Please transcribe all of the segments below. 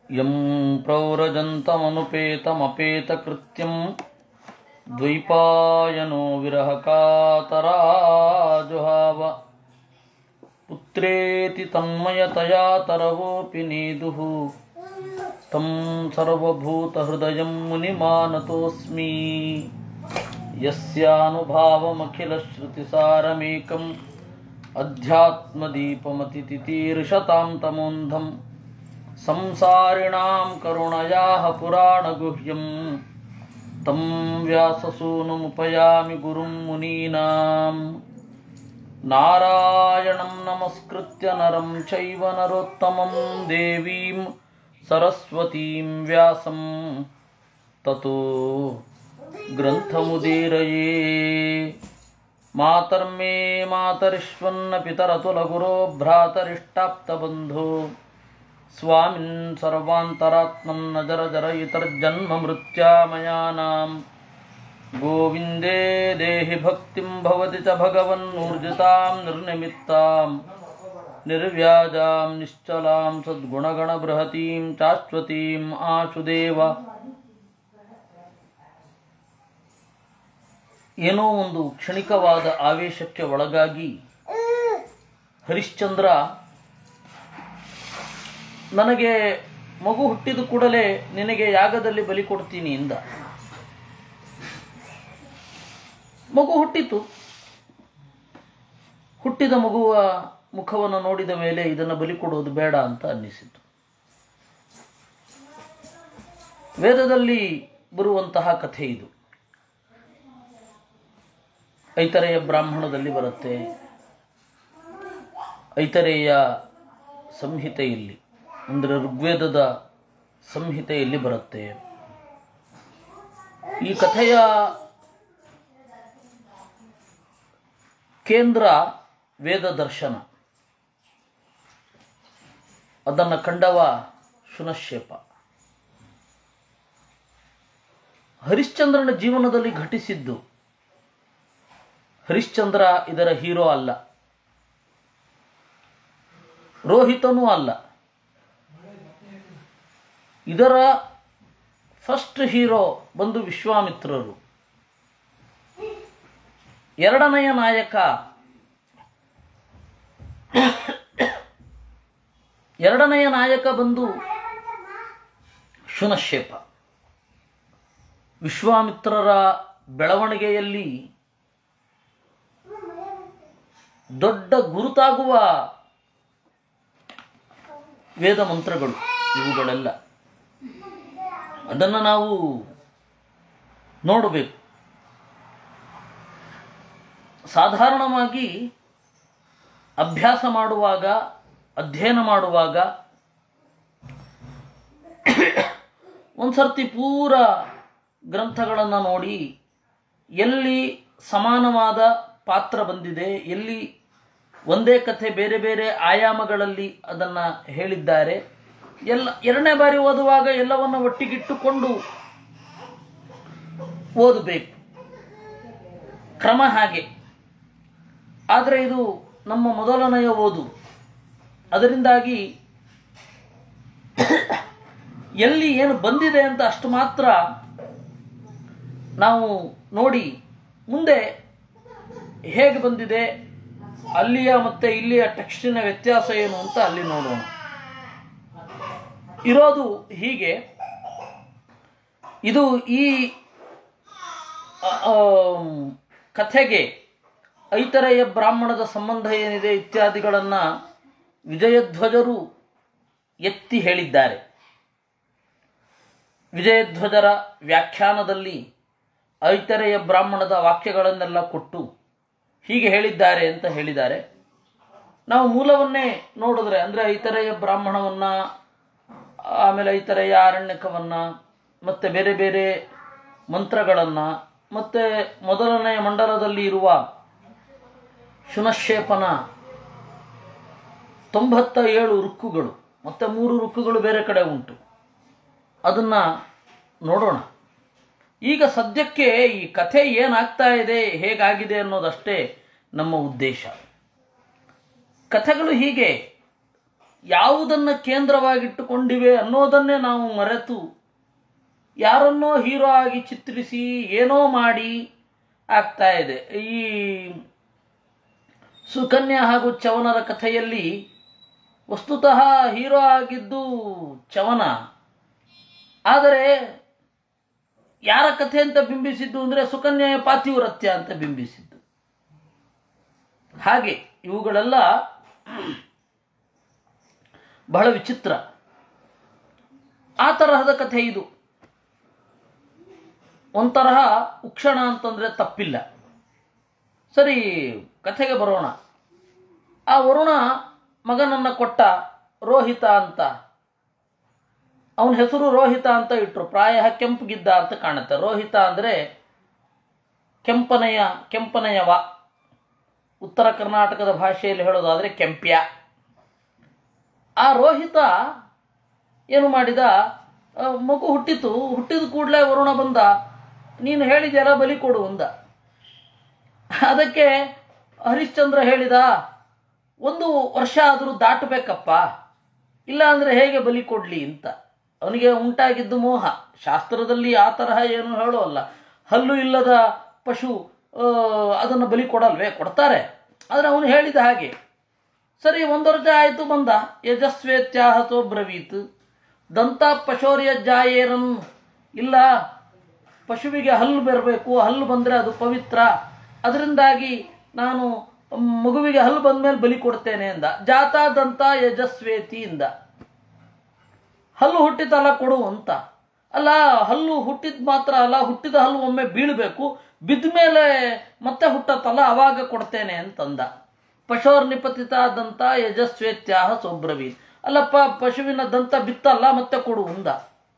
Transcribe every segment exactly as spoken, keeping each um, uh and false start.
M ಪ್ರವ್ರಜಂತಮನುಪೇತಮಪೇತಕೃತ್ಯಂ ದ್ವೈಪಾಯನೋ ವಿರಹಕಾತರಾಜುಹಾವ ಪುತ್ರೇತಿ ತನ್ಮಯತಯಾ ತರವೋಪಿ ನೇದುಃ ತಂ ಸರ್ವಭೂತಹೃದಯಂ ಮುನಿಮಾನತೋಸ್ಮಿ ಯಸ್ಯಾನುಭಾವಮಖಿಲಶ್ರುತಿಸಾರಮೇಕಂ ಅಧ್ಯಾತ್ಮದೀಪಮತಿತಿತೀರ್ಷತಾಂ ತಮೋಂಧಂ ಸಂಸಾರಿಣಾಂ ಕರುಣಯಾಃ ಪುರಾಣಗುಹ್ಯಂ ತಂ ವ್ಯಾಸಸೂನುಮುಪಯಾಮಿ ಗುರುಂ ಮುನೀನಾಂ ನಾರಾಯಣಂ ನಮಸ್ಕೃತ್ಯ ನರಂ ಚೈವ ನರೋತ್ತಮಂ ದೇವೀಂ ಸರಸ್ವತೀಂ ವ್ಯಾಸಂ ತತೋ ಗ್ರಂಥಮುದೀರಯೇ ಮಾತರ್ಮೇ ಮಾತರಿಷ್ವನ್ನ ಪಿತರತುಲಗುರೋ ಭ್ರಾತರಿಷ್ಟಾಪ್ತಬಂಧೋ ಸ್ವಾಮಿನ್ ಸರ್ವಾಂತರಾತ್ಮಂ ನ ಜರ ಜರಯಿತರ್ಜನ್ಮ ಮೃತ್ಯಾಮಯಾನಾಂ ಗೋವಿಂದೇ ದೇಹಿ ಭಕ್ತಿಂ ಭವತಿ ಚ ಭಗವನ್ನೂರ್ಜಿತಾಂ ನಿರ್ನಿಮಿತ್ತಾಂ ನಿರ್ವ್ಯಾಜಾಂ ನಿಶ್ಚಲಾಂ ಸದ್ಗುಣಗಣಬೃಹತೀಂ ಶಾಶ್ವತೀಂ ಆಶುದೇವ. ಏನೋ ಒಂದು ಕ್ಷಣಿಕವಾದ ಆವೇಶಕ್ಕೆ ಒಳಗಾಗಿ ಹರಿಶ್ಚಂದ್ರ ನನಗೆ ಮಗು ಹುಟ್ಟಿದ ಕೂಡಲೇ ನಿನಗೆ ಯಾಗದಲ್ಲಿ ಬಲಿ ಕೊಡ್ತೀನಿ ಎಂದ. ಮಗು ಹುಟ್ಟಿತು. ಹುಟ್ಟಿದ ಮಗುವ ಮುಖವನ್ನು ನೋಡಿದ ಮೇಲೆ ಇದನ್ನು ಬಲಿ ಕೊಡುವುದು ಬೇಡ ಅಂತ ಅನ್ನಿಸಿತು. ವೇದದಲ್ಲಿ ಬರುವಂತಹ ಕಥೆ ಇದು. ಐತರೇಯ ಬ್ರಾಹ್ಮಣದಲ್ಲಿ ಬರುತ್ತೆ, ಐತರೇಯ ಸಂಹಿತೆಯಲ್ಲಿ ಅಂದರೆ ಋಗ್ವೇದದ ಸಂಹಿತೆಯಲ್ಲಿ ಬರುತ್ತೆ. ಈ ಕಥೆಯ ಕೇಂದ್ರ ವೇದ ದರ್ಶನ. ಅದನ್ನು ಕಂಡವ ಶುನಶ್ಶೇಪ. ಹರಿಶ್ಚಂದ್ರನ ಜೀವನದಲ್ಲಿ ಘಟಿಸಿದ್ದು. ಹರಿಶ್ಚಂದ್ರ ಇದರ ಹೀರೋ ಅಲ್ಲ, ರೋಹಿತನೂ ಅಲ್ಲ. ಇದರ ಫಸ್ಟ್ ಹೀರೋ ಬಂದು ವಿಶ್ವಾಮಿತ್ರರು. ಎರಡನೆಯ ನಾಯಕ ಎರಡನೆಯ ನಾಯಕ ಬಂದು ಶುನಶ್ಶೇಪ. ವಿಶ್ವಾಮಿತ್ರರ ಬೆಳವಣಿಗೆಯಲ್ಲಿ ದೊಡ್ಡ ಗುರುತಾಗುವ ವೇದ ಮಂತ್ರಗಳು ಇವುಗಳೆಲ್ಲ. ಅದನ್ನು ನಾವು ನೋಡಬೇಕು. ಸಾಧಾರಣವಾಗಿ ಅಭ್ಯಾಸ ಮಾಡುವಾಗ, ಅಧ್ಯಯನ ಮಾಡುವಾಗ ಒಂದು ಸರ್ತಿ ಪೂರ ಗ್ರಂಥಗಳನ್ನು ನೋಡಿ ಎಲ್ಲಿ ಸಮಾನವಾದ ಪಾತ್ರ ಬಂದಿದೆ, ಎಲ್ಲಿ ಒಂದೇ ಕಥೆ ಬೇರೆ ಬೇರೆ ಆಯಾಮಗಳಲ್ಲಿ ಅದನ್ನು ಹೇಳಿದ್ದಾರೆ, ಎಲ್ಲ ಎರಡನೇ ಬಾರಿ ಓದುವಾಗ ಎಲ್ಲವನ್ನು ಒಟ್ಟಿಗಿಟ್ಟುಕೊಂಡು ಓದಬೇಕು. ಕ್ರಮ ಹಾಗೆ. ಆದರೆ ಇದು ನಮ್ಮ ಮೊದಲನೆಯ ಓದು. ಅದರಿಂದಾಗಿ ಎಲ್ಲಿ ಏನು ಬಂದಿದೆ ಅಂತ ಅಷ್ಟು ಮಾತ್ರ ನಾವು ನೋಡಿ ಮುಂದೆ ಹೇಗೆ ಬಂದಿದೆ, ಅಲ್ಲಿಯ ಮತ್ತು ಇಲ್ಲಿಯ ಟೆಕ್ಸ್ಟಿನ ವ್ಯತ್ಯಾಸ ಏನು ಅಂತ ಅಲ್ಲಿ ನೋಡೋಣ. ಇರೋದು ಹೀಗೆ. ಇದು ಈ ಕಥೆಗೆ ಐತರೇಯ ಬ್ರಾಹ್ಮಣದ ಸಂಬಂಧ ಏನಿದೆ ಇತ್ಯಾದಿಗಳನ್ನು ವಿಜಯಧ್ವಜರು ಎತ್ತಿ ಹೇಳಿದ್ದಾರೆ. ವಿಜಯಧ್ವಜರ ವ್ಯಾಖ್ಯಾನದಲ್ಲಿ ಐತರೇಯ ಬ್ರಾಹ್ಮಣದ ವಾಕ್ಯಗಳನ್ನೆಲ್ಲ ಕೊಟ್ಟು ಹೀಗೆ ಹೇಳಿದ್ದಾರೆ ಅಂತ ಹೇಳಿದ್ದಾರೆ. ನಾವು ಮೂಲವನ್ನೇ ನೋಡಿದ್ರೆ ಅಂದರೆ ಐತರೇಯ ಬ್ರಾಹ್ಮಣವನ್ನು, ಆಮೇಲೆ ಐತರೇಯ ಆರಣ್ಯಕವನ್ನು, ಮತ್ತು ಬೇರೆ ಬೇರೆ ಮಂತ್ರಗಳನ್ನು, ಮತ್ತು ಮೊದಲನೆಯ ಮಂಡಲದಲ್ಲಿ ಇರುವ ಶುನಶ್ಶೇಪನ ತೊಂಬತ್ತ ಏಳು ರುಕ್ಕುಗಳು ಮತ್ತು ಮೂರು ರುಕ್ಕುಗಳು ಬೇರೆ ಕಡೆ ಉಂಟು. ಅದನ್ನು ನೋಡೋಣ. ಈಗ ಸದ್ಯಕ್ಕೆ ಈ ಕಥೆ ಏನಾಗ್ತಾ ಇದೆ, ಹೇಗಾಗಿದೆ ಅನ್ನೋದಷ್ಟೇ ನಮ್ಮ ಉದ್ದೇಶ. ಕಥೆಗಳು ಹೀಗೆ ಯಾವುದನ್ನು ಕೇಂದ್ರವಾಗಿಟ್ಟುಕೊಂಡಿವೆ ಅನ್ನೋದನ್ನೇ ನಾವು ಮರೆತು ಯಾರನ್ನೋ ಹೀರೋ ಆಗಿ ಚಿತ್ರಿಸಿ ಏನೋ ಮಾಡಿ ಆಗ್ತಾ ಇದೆ. ಈ ಸುಕನ್ಯಾ ಹಾಗೂ ಚವನರ ಕಥೆಯಲ್ಲಿ ವಸ್ತುತಃ ಹೀರೋ ಆಗಿದ್ದು ಚವನ, ಆದರೆ ಯಾರ ಕಥೆ ಅಂತ ಬಿಂಬಿಸಿದ್ದು ಅಂದರೆ ಸುಕನ್ಯೆಯ ಪಾತಿವ್ರತ್ಯ ಅಂತ ಬಿಂಬಿಸಿದ್ದು. ಹಾಗೆ ಇವುಗಳೆಲ್ಲ ಬಹಳ ವಿಚಿತ್ರ. ಆ ತರಹದ ಕಥೆ ಇದು. ಒಂತರಹ ಉಕ್ಷಣ ಅಂತಂದರೆ ತಪ್ಪಿಲ್ಲ. ಸರಿ, ಕಥೆಗೆ ಬರೋಣ. ಆ ವರುಣ ಮಗನನ್ನು ಕೊಟ್ಟ, ರೋಹಿತ ಅಂತ. ಅವನ ಹೆಸರು ರೋಹಿತ ಅಂತ ಇಟ್ಟರು. ಪ್ರಾಯ ಕೆಂಪುಗಿದ್ದ ಅಂತ ಕಾಣುತ್ತೆ. ರೋಹಿತ ಅಂದರೆ ಕೆಂಪನೆಯ ಕೆಂಪನೆಯವ. ಉತ್ತರ ಕರ್ನಾಟಕದ ಭಾಷೆಯಲ್ಲಿ ಹೇಳೋದಾದರೆ ಕೆಂಪ್ಯ. ಆ ರೋಹಿತ ಏನು ಮಾಡಿದ, ಮಗು ಹುಟ್ಟಿತು. ಹುಟ್ಟಿದ ಕೂಡಲೇ ವರುಣ ಬಂದ, ನೀನು ಹೇಳಿದೆಯಲ್ಲ ಬಲಿ ಕೊಡು ಅಂದ. ಅದಕ್ಕೆ ಹರಿಶ್ಚಂದ್ರ ಹೇಳಿದ, ಒಂದು ವರ್ಷ ಆದರೂ ದಾಟಬೇಕಪ್ಪ, ಇಲ್ಲ ಅಂದರೆ ಹೇಗೆ ಬಲಿ ಕೊಡಲಿ ಅಂತ. ಅವನಿಗೆ ಉಂಟಾಗಿದ್ದು ಮೋಹ. ಶಾಸ್ತ್ರದಲ್ಲಿ ಆ ತರಹ ಏನು ಹೇಳೋಲ್ಲ. ಹಲ್ಲು ಇಲ್ಲದ ಪಶು ಅದನ್ನು ಬಲಿ ಕೊಡಲ್ವೇ? ಕೊಡ್ತಾರೆ. ಆದರೆ ಅವನು ಹೇಳಿದ ಹಾಗೆ. ಸರಿ, ಒಂದು ವರ್ಷ ಆಯಿತು, ಬಂದ. ಯಜಸ್ವೇತ್ಯಾಹಸೋ ಬ್ರವೀತ್ ದಂತ ಪಶೋರ್ಯ ಜಾಯೇರನ್. ಇಲ್ಲ, ಪಶುವಿಗೆ ಹಲ್ಲು ಬರಬೇಕು, ಹಲ್ಲು ಬಂದರೆ ಅದು ಪವಿತ್ರ, ಅದರಿಂದಾಗಿ ನಾನು ಮಗುವಿಗೆ ಹಲ್ಲು ಬಂದ ಮೇಲೆ ಬಲಿ ಕೊಡ್ತೇನೆ ಎಂದ. ಜಾತ ದಂತ ಯಜಸ್ವೇತಿ ಇಂದ. ಹಲ್ಲು ಹುಟ್ಟಿತಲ್ಲ ಕೊಡು ಅಂತ. ಅಲ್ಲ, ಹಲ್ಲು ಹುಟ್ಟಿದ ಮಾತ್ರ ಅಲ್ಲ, ಹುಟ್ಟಿದ ಹಲ್ಲು ಒಮ್ಮೆ ಬೀಳಬೇಕು, ಬಿದ್ದ ಮೇಲೆ ಮತ್ತೆ ಹುಟ್ಟತ್ತಲ್ಲ, ಅವಾಗ ಕೊಡ್ತೇನೆ ಅಂತಂದ. ಪಶೋರ್ ನಿಪತಿತ ದಂತ ಯಜಸ್ವೇತ್ಯಾಹ ಸೋಬ್ರವೀತ್. ಅಲ್ಲಪ್ಪ, ಪಶುವಿನ ದಂತ ಬಿತ್ತಲ್ಲ, ಮತ್ತೆ ಕೊಡು ಅಂದ.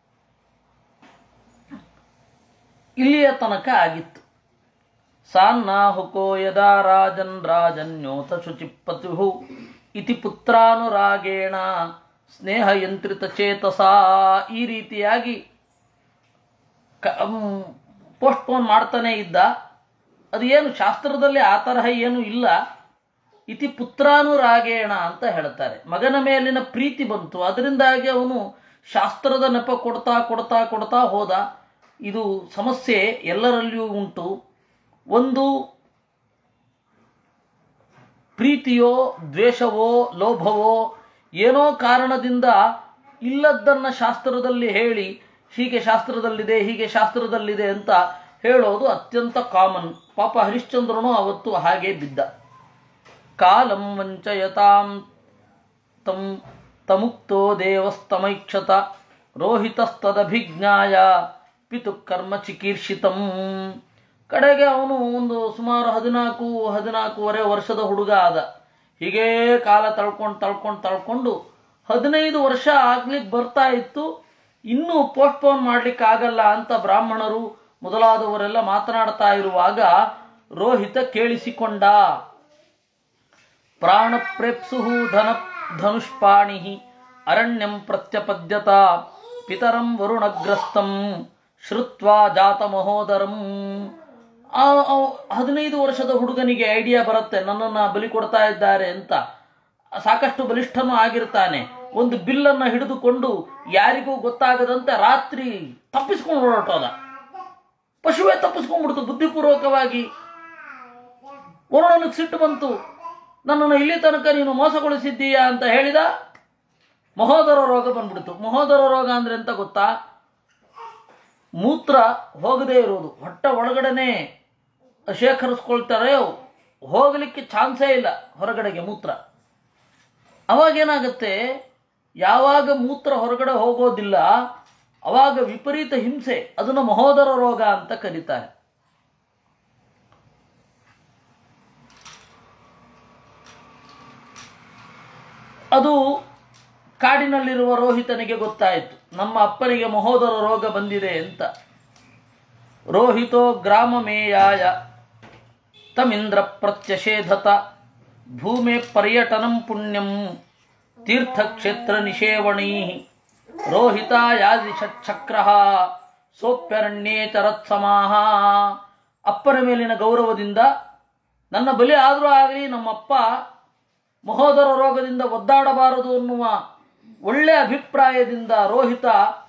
ಇಲ್ಲಿಯ ತನಕ ಆಗಿತ್ತು. ಸಾನ್ನಾಹುಕೋ ಯದಾ ರಾಜನ್ ರಾಜನ್ಯೋತ ಶುಚಿಪತು ಇತಿ ಪುತ್ರಾನುರಾಗೇಣ ಸ್ನೇಹಯಂತ್ರಿತ ಚೇತಸಾ. ಈ ರೀತಿಯಾಗಿ ಪೋಸ್ಟ್ಪೋನ್ ಮಾಡ್ತಾನೆ ಇದ್ದ. ಅದು ಏನು ಶಾಸ್ತ್ರದಲ್ಲಿ ಆ ತರಹ ಏನು ಇಲ್ಲ. ಇತಿ ಪುತ್ರಾನುರಾಗೇಣ ಅಂತ ಹೇಳ್ತಾರೆ. ಮಗನ ಮೇಲಿನ ಪ್ರೀತಿ ಬಂತು, ಅದರಿಂದಾಗಿ ಅವನು ಶಾಸ್ತ್ರದ ನೆಪ ಕೊಡ್ತಾ ಕೊಡ್ತಾ ಕೊಡ್ತಾ ಹೋದ. ಇದು ಸಮಸ್ಯೆ ಎಲ್ಲರಲ್ಲಿಯೂ ಉಂಟು. ಒಂದು ಪ್ರೀತಿಯೋ ದ್ವೇಷವೋ ಲೋಭವೋ ಏನೋ ಕಾರಣದಿಂದ ಇಲ್ಲದ್ದನ್ನು ಶಾಸ್ತ್ರದಲ್ಲಿ ಹೇಳಿ, ಹೀಗೆ ಶಾಸ್ತ್ರದಲ್ಲಿದೆ ಹೀಗೆ ಶಾಸ್ತ್ರದಲ್ಲಿದೆ ಅಂತ ಹೇಳೋದು ಅತ್ಯಂತ ಕಾಮನ್. ಪಾಪ ಹರಿಶ್ಚಂದ್ರನು ಅವತ್ತು ಹಾಗೆ ಬಿದ್ದ. ಕಾಲಂ ವಂಚಯತಾಂ ತಂ ತಮುಕ್ತೋ ದೇವಸ್ತಮೈಕ್ಷತ ರೋಹಿತಸ್ತದಭಿಜ್ಞಾಯ ಪಿತು ಕರ್ಮ ಚಿಕೀರ್ಷಿತಂ. ಕಡೆಗೆ ಅವನು ಒಂದು ಸುಮಾರು ಹದಿನಾಲ್ಕು ಹದಿನಾಲ್ಕೂವರೆ ವರ್ಷದ ಹುಡುಗ ಆದ. ಹೀಗೇ ಕಾಲ ತಳ್ಕೊಂಡು ತಳ್ಕೊಂಡು ತಳ್ಕೊಂಡು ಹದಿನೈದು ವರ್ಷ ಆಗ್ಲಿಕ್ಕೆ ಬರ್ತಾ ಇತ್ತು. ಇನ್ನೂ ಪೋಸ್ಟ್ಪೋನ್ ಮಾಡ್ಲಿಕ್ಕೆ ಆಗಲ್ಲ ಅಂತ ಬ್ರಾಹ್ಮಣರು ಮೊದಲಾದವರೆಲ್ಲ ಮಾತನಾಡ್ತಾ ಇರುವಾಗ ರೋಹಿತ ಕೇಳಿಸಿಕೊಂಡ. ಪ್ರಾಣ ಪ್ರೇಪ್ಸು ಧನ ಧನುಷ್ಪಾಣಿ ಅರಣ್ಯಂ ಪ್ರತ್ಯಪದ್ಯತ ಪಿತರಂ ವರುಣಗ್ರಸ್ತಂ ಶ್ರುತ್ವಾ ಜಾತ ಮಹೋದರಂ. ಆ ಹದಿನೈದು ವರ್ಷದ ಹುಡುಗನಿಗೆ ಐಡಿಯಾ ಬರುತ್ತೆ, ನನ್ನನ್ನು ಬಲಿ ಕೊಡ್ತಾ ಇದ್ದಾರೆ ಅಂತ. ಸಾಕಷ್ಟು ಬಲಿಷ್ಠನೂ ಆಗಿರ್ತಾನೆ. ಒಂದು ಬಿಲ್ಲನ್ನು ಹಿಡಿದುಕೊಂಡು ಯಾರಿಗೂ ಗೊತ್ತಾಗದಂತೆ ರಾತ್ರಿ ತಪ್ಪಿಸ್ಕೊಂಡು ಹೊರಟೋದ. ಪಶುವೇ ತಪ್ಪಿಸ್ಕೊಂಡ್ಬಿಡ್ತು ಬುದ್ಧಿಪೂರ್ವಕವಾಗಿ. ವರುಣನಿಗೆ ಸಿಟ್ಟು ಬಂತು, ನನ್ನನ್ನು ಇಲ್ಲಿ ತನಕ ನೀನು ಮೋಸಗೊಳಿಸಿದ್ದೀಯಾ ಅಂತ ಹೇಳಿದ. ಮಹೋದರ ರೋಗ ಬಂದ್ಬಿಡ್ತು. ಮಹೋದರ ರೋಗ ಅಂದ್ರೆ ಅಂತ ಗೊತ್ತಾ? ಮೂತ್ರ ಹೋಗದೇ ಇರೋದು. ಹೊಟ್ಟೆ ಒಳಗಡೆನೆ ಶೇಖರಿಸ್ಕೊಳ್ತಾರೆ, ಹೋಗಲಿಕ್ಕೆ ಚಾನ್ಸೇ ಇಲ್ಲ ಹೊರಗಡೆಗೆ ಮೂತ್ರ. ಅವಾಗೇನಾಗುತ್ತೆ, ಯಾವಾಗ ಮೂತ್ರ ಹೊರಗಡೆ ಹೋಗೋದಿಲ್ಲ ಅವಾಗ ವಿಪರೀತ ಹಿಂಸೆ. ಅದನ್ನು ಮಹೋದರ ರೋಗ ಅಂತ ಕರೀತಾರೆ. ಅದು ಕಾಡಿನಲ್ಲಿರುವ ರೋಹಿತನಿಗೆ ಗೊತ್ತಾಯಿತು, ನಮ್ಮ ಅಪ್ಪನಿಗೆ ಮಹೋದರ ರೋಗ ಬಂದಿದೆ ಅಂತ. ರೋಹಿತೋ ಗ್ರಾಮ ಮೇಯಾಯ ತಮಿಂದ್ರ ಪ್ರತ್ಯಷೇಧತ ಭೂಮೆ ಪರ್ಯಟನಂ ಪುಣ್ಯಂ ತೀರ್ಥಕ್ಷೇತ್ರ ನಿಷೇವಣೀ ರೋಹಿತಾಯಾದಿಷಕ್ರ ಸೋಪ್ಯರಣ್ಯೇ ಚರತ್ಸಮಾಹ. ಅಪ್ಪನ ಮೇಲಿನ ಗೌರವದಿಂದ ನನ್ನ ಬಲಿ ಆದರೂ ಆಗಲಿ ನಮ್ಮಪ್ಪ ಮಹೋದರ ರೋಗದಿಂದ ಒದ್ದಾಡಬಾರದು ಅನ್ನುವ ಒಳ್ಳೆಯ ಅಭಿಪ್ರಾಯದಿಂದ ರೋಹಿತ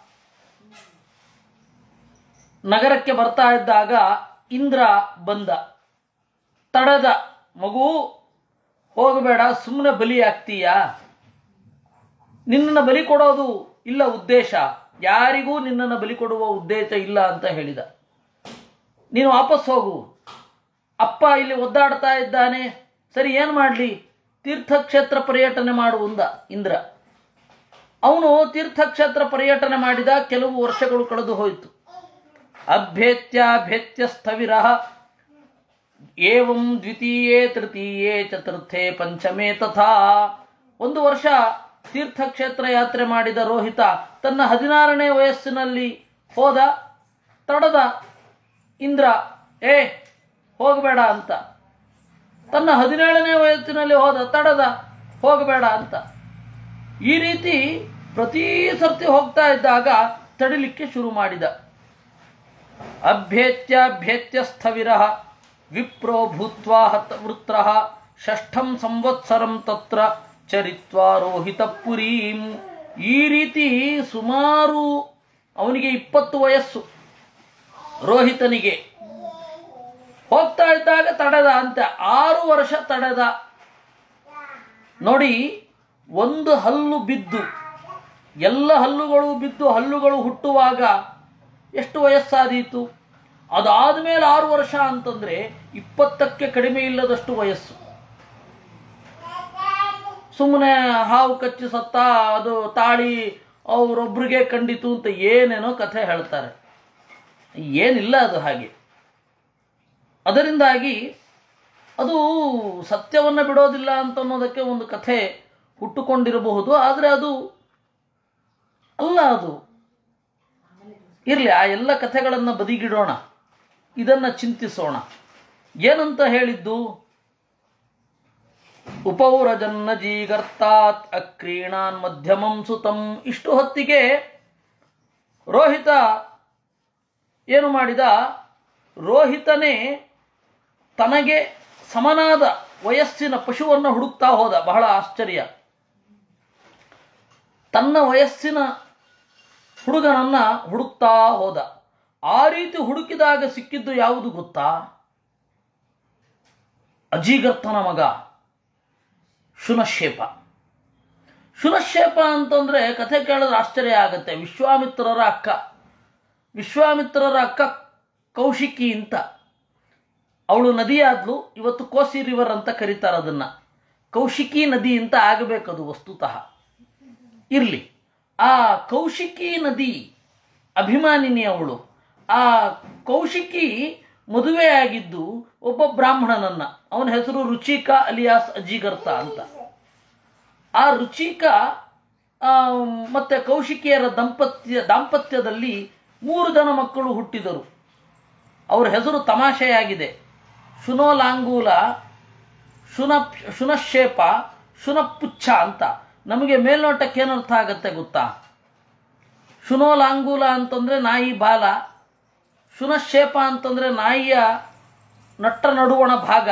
ನಗರಕ್ಕೆ ಬರ್ತಾ ಇದ್ದಾಗ ಇಂದ್ರ ಬಂದ, ತಡೆದ. ಮಗು ಹೋಗಬೇಡ, ಸುಮ್ಮನೆ ಬಲಿ ಆಗ್ತೀಯಾ, ನಿನ್ನನ್ನು ಬಲಿ ಕೊಡೋದು ಇಲ್ಲ ಉದ್ದೇಶ, ಯಾರಿಗೂ ನಿನ್ನನ್ನು ಬಲಿ ಕೊಡುವ ಉದ್ದೇಶ ಇಲ್ಲ ಅಂತ ಹೇಳಿದ. ನೀನು ವಾಪಸ್ ಹೋಗು, ಅಪ್ಪ ಇಲ್ಲಿ ಒದ್ದಾಡ್ತಾ ಇದ್ದಾನೆ, ಸರಿ ಏನು ಮಾಡಲಿ, ತೀರ್ಥಕ್ಷೇತ್ರ ಪರ್ಯಟನೆ ಮಾಡುವಂದ ಇಂದ್ರ. ಅವನು ತೀರ್ಥಕ್ಷೇತ್ರ ಪರ್ಯಟನೆ ಮಾಡಿದ. ಕೆಲವು ವರ್ಷಗಳು ಕಳೆದು ಹೋಯಿತು. ಅಭ್ಯೇತ್ಯಾಭ್ಯೇತ್ಯ ಸ್ಥವಿರ ಏವಂ ದ್ವಿತೀಯೇ ತೃತೀಯೇ ಚತುರ್ಥೇ ಪಂಚಮೇ ತಥಾ. ಒಂದು ವರ್ಷ ತೀರ್ಥಕ್ಷೇತ್ರ ಯಾತ್ರೆ ಮಾಡಿದ ರೋಹಿತ ತನ್ನ ಹದಿನಾರನೇ ವಯಸ್ಸಿನಲ್ಲಿ ಹೋದ. ತಡದ ಇಂದ್ರ, ಏ ಹೋಗಬೇಡ ಅಂತ. ತನ್ನ ಹದಿನೇಳನೇ ವಯಸ್ಸಿನಲ್ಲಿ ಹೋದ, ತಡದ, ಹೋಗಬೇಡ ಅಂತ. ಈ ರೀತಿ ಪ್ರತಿ ಸರ್ತಿ ಹೋಗ್ತಾ ಇದ್ದಾಗ ತಡಿಲಿಕ್ಕೆ ಶುರು ಮಾಡಿದ. ಅಭ್ಯೇತ್ಯಾಭ್ಯೇತ್ಯ ಸ್ಥವಿರ ವಿಪ್ರೋ ಭೂತ್ವಾ ಹತ ವೃತ್ರ ಷಷ್ಠಂ ಸಂವತ್ಸರಂ ತತ್ರ ಚರಿತ್ವಾ ರೋಹಿತ ಪುರೀಂ. ಈ ರೀತಿ ಸುಮಾರು ಅವನಿಗೆ ಇಪ್ಪತ್ತು ವಯಸ್ಸು ರೋಹಿತನಿಗೆ. ಹೋಗ್ತಾ ಇದ್ದಾಗ ತಡೆದ ಅಂತ. ಆರು ವರ್ಷ ತಡೆದ. ನೋಡಿ, ಒಂದು ಹಲ್ಲು ಬಿದ್ದು, ಎಲ್ಲ ಹಲ್ಲುಗಳು ಬಿದ್ದು ಹಲ್ಲುಗಳು ಹುಟ್ಟುವಾಗ ಎಷ್ಟು ವಯಸ್ಸಾದೀತು? ಅದಾದ ಮೇಲೆ ಆರು ವರ್ಷ ಅಂತಂದ್ರೆ ಇಪ್ಪತ್ತಕ್ಕೆ ಕಡಿಮೆ ಇಲ್ಲದಷ್ಟು ವಯಸ್ಸು. ಸುಮ್ಮನೆ ಹಾವು ಕಚ್ಚಿ ಸತ್ತ, ಅದು ತಾಳಿ ಅವರೊಬ್ಬರಿಗೆ ಕಂಡಿತು ಅಂತ ಏನೇನೋ ಕಥೆ ಹೇಳ್ತಾರೆ. ಏನಿಲ್ಲ ಅದು ಹಾಗೆ. ಅದರಿಂದಾಗಿ ಅದು ಸತ್ಯವನ್ನು ಬಿಡೋದಿಲ್ಲ ಅಂತ ಅನ್ನೋದಕ್ಕೆ ಒಂದು ಕಥೆ ಹುಟ್ಟುಕೊಂಡಿರಬಹುದು. ಆದರೆ ಅದು ಅಲ್ಲ. ಅದು ಇರಲಿ, ಆ ಎಲ್ಲ ಕಥೆಗಳನ್ನು ಬದಿಗಿಡೋಣ, ಇದನ್ನು ಚಿಂತಿಸೋಣ. ಏನಂತ ಹೇಳಿದ್ದು? ಉಪೌರಜನ್ನ ಜೀಗರ್ತಾತ್ ಅಕ್ರೀಣಾನ್ ಮಧ್ಯಮಂ ಸುತಂ. ಇಷ್ಟು ಹೊತ್ತಿಗೆ ರೋಹಿತ ಏನು ಮಾಡಿದ? ರೋಹಿತನೇ ತನಗೆ ಸಮನಾದ ವಯಸ್ಸಿನ ಪಶುವನ್ನು ಹುಡುಕ್ತಾ ಹೋದ. ಬಹಳ ಆಶ್ಚರ್ಯ. ತನ್ನ ವಯಸ್ಸಿನ ಹುಡುಗನನ್ನ ಹುಡುಕ್ತಾ ಹೋದ. ಆ ರೀತಿ ಹುಡುಕಿದಾಗ ಸಿಕ್ಕಿದ್ದು ಯಾವುದು ಗೊತ್ತಾ? ಅಜೀಗರ್ತನ ಮಗ ಶುನಶ್ಶೇಪ. ಶುನಶ್ಶೇಪ ಅಂತಂದ್ರೆ ಕಥೆ ಕೇಳಿದ್ರೆ ಆಶ್ಚರ್ಯ ಆಗತ್ತೆ. ವಿಶ್ವಾಮಿತ್ರರ ಅಕ್ಕ. ವಿಶ್ವಾಮಿತ್ರರ ಅಕ್ಕ ಕೌಶಿಕಿ ಅಂತ. ಅವಳು ನದಿಯಾದ್ಲು. ಇವತ್ತು ಕೋಸಿ ರಿವರ್ ಅಂತ ಕರೀತಾರೆ ಅದನ್ನ. ಕೌಶಿಕಿ ನದಿ ಅಂತ ಆಗಬೇಕದು ವಸ್ತುತಃ. ಇರಲಿ, ಆ ಕೌಶಿಕಿ ನದಿ ಅಭಿಮಾನಿನಿ ಅವಳು. ಆ ಕೌಶಿಕಿ ಮದುವೆ ಆಗಿದ್ದು ಒಬ್ಬ ಬ್ರಾಹ್ಮಣನನ್ನ. ಅವನ ಹೆಸರು ರುಚಿಕ ಅಲಿಯಾಸ್ ಅಜೀಗರ್ತ ಅಂತ. ಆ ರುಚಿಕ ಮತ್ತೆ ಕೌಶಿಕಿಯರ ದಂಪತ್ಯ ದಾಂಪತ್ಯದಲ್ಲಿ ಮೂರು ಜನ ಮಕ್ಕಳು ಹುಟ್ಟಿದರು. ಅವರ ಹೆಸರು ತಮಾಷೆಯಾಗಿದೆ. ಶುನೋಲಾಂಗೂಲ, ಶುನ ಶುನಶ್ಶೇಪ, ಶುನಪುಚ್ಛ ಅಂತ. ನಮಗೆ ಮೇಲ್ನೋಟಕ್ಕೆ ಏನರ್ಥ ಆಗತ್ತೆ ಗೊತ್ತಾ? ಶುನೋಲಾಂಗೂಲ ಅಂತಂದ್ರೆ ನಾಯಿ ಬಾಲ, ಶುನಶ್ಶೇಪ ಅಂತಂದ್ರೆ ನಾಯಿಯ ನಟ್ಟ ನಡುವಣ ಭಾಗ,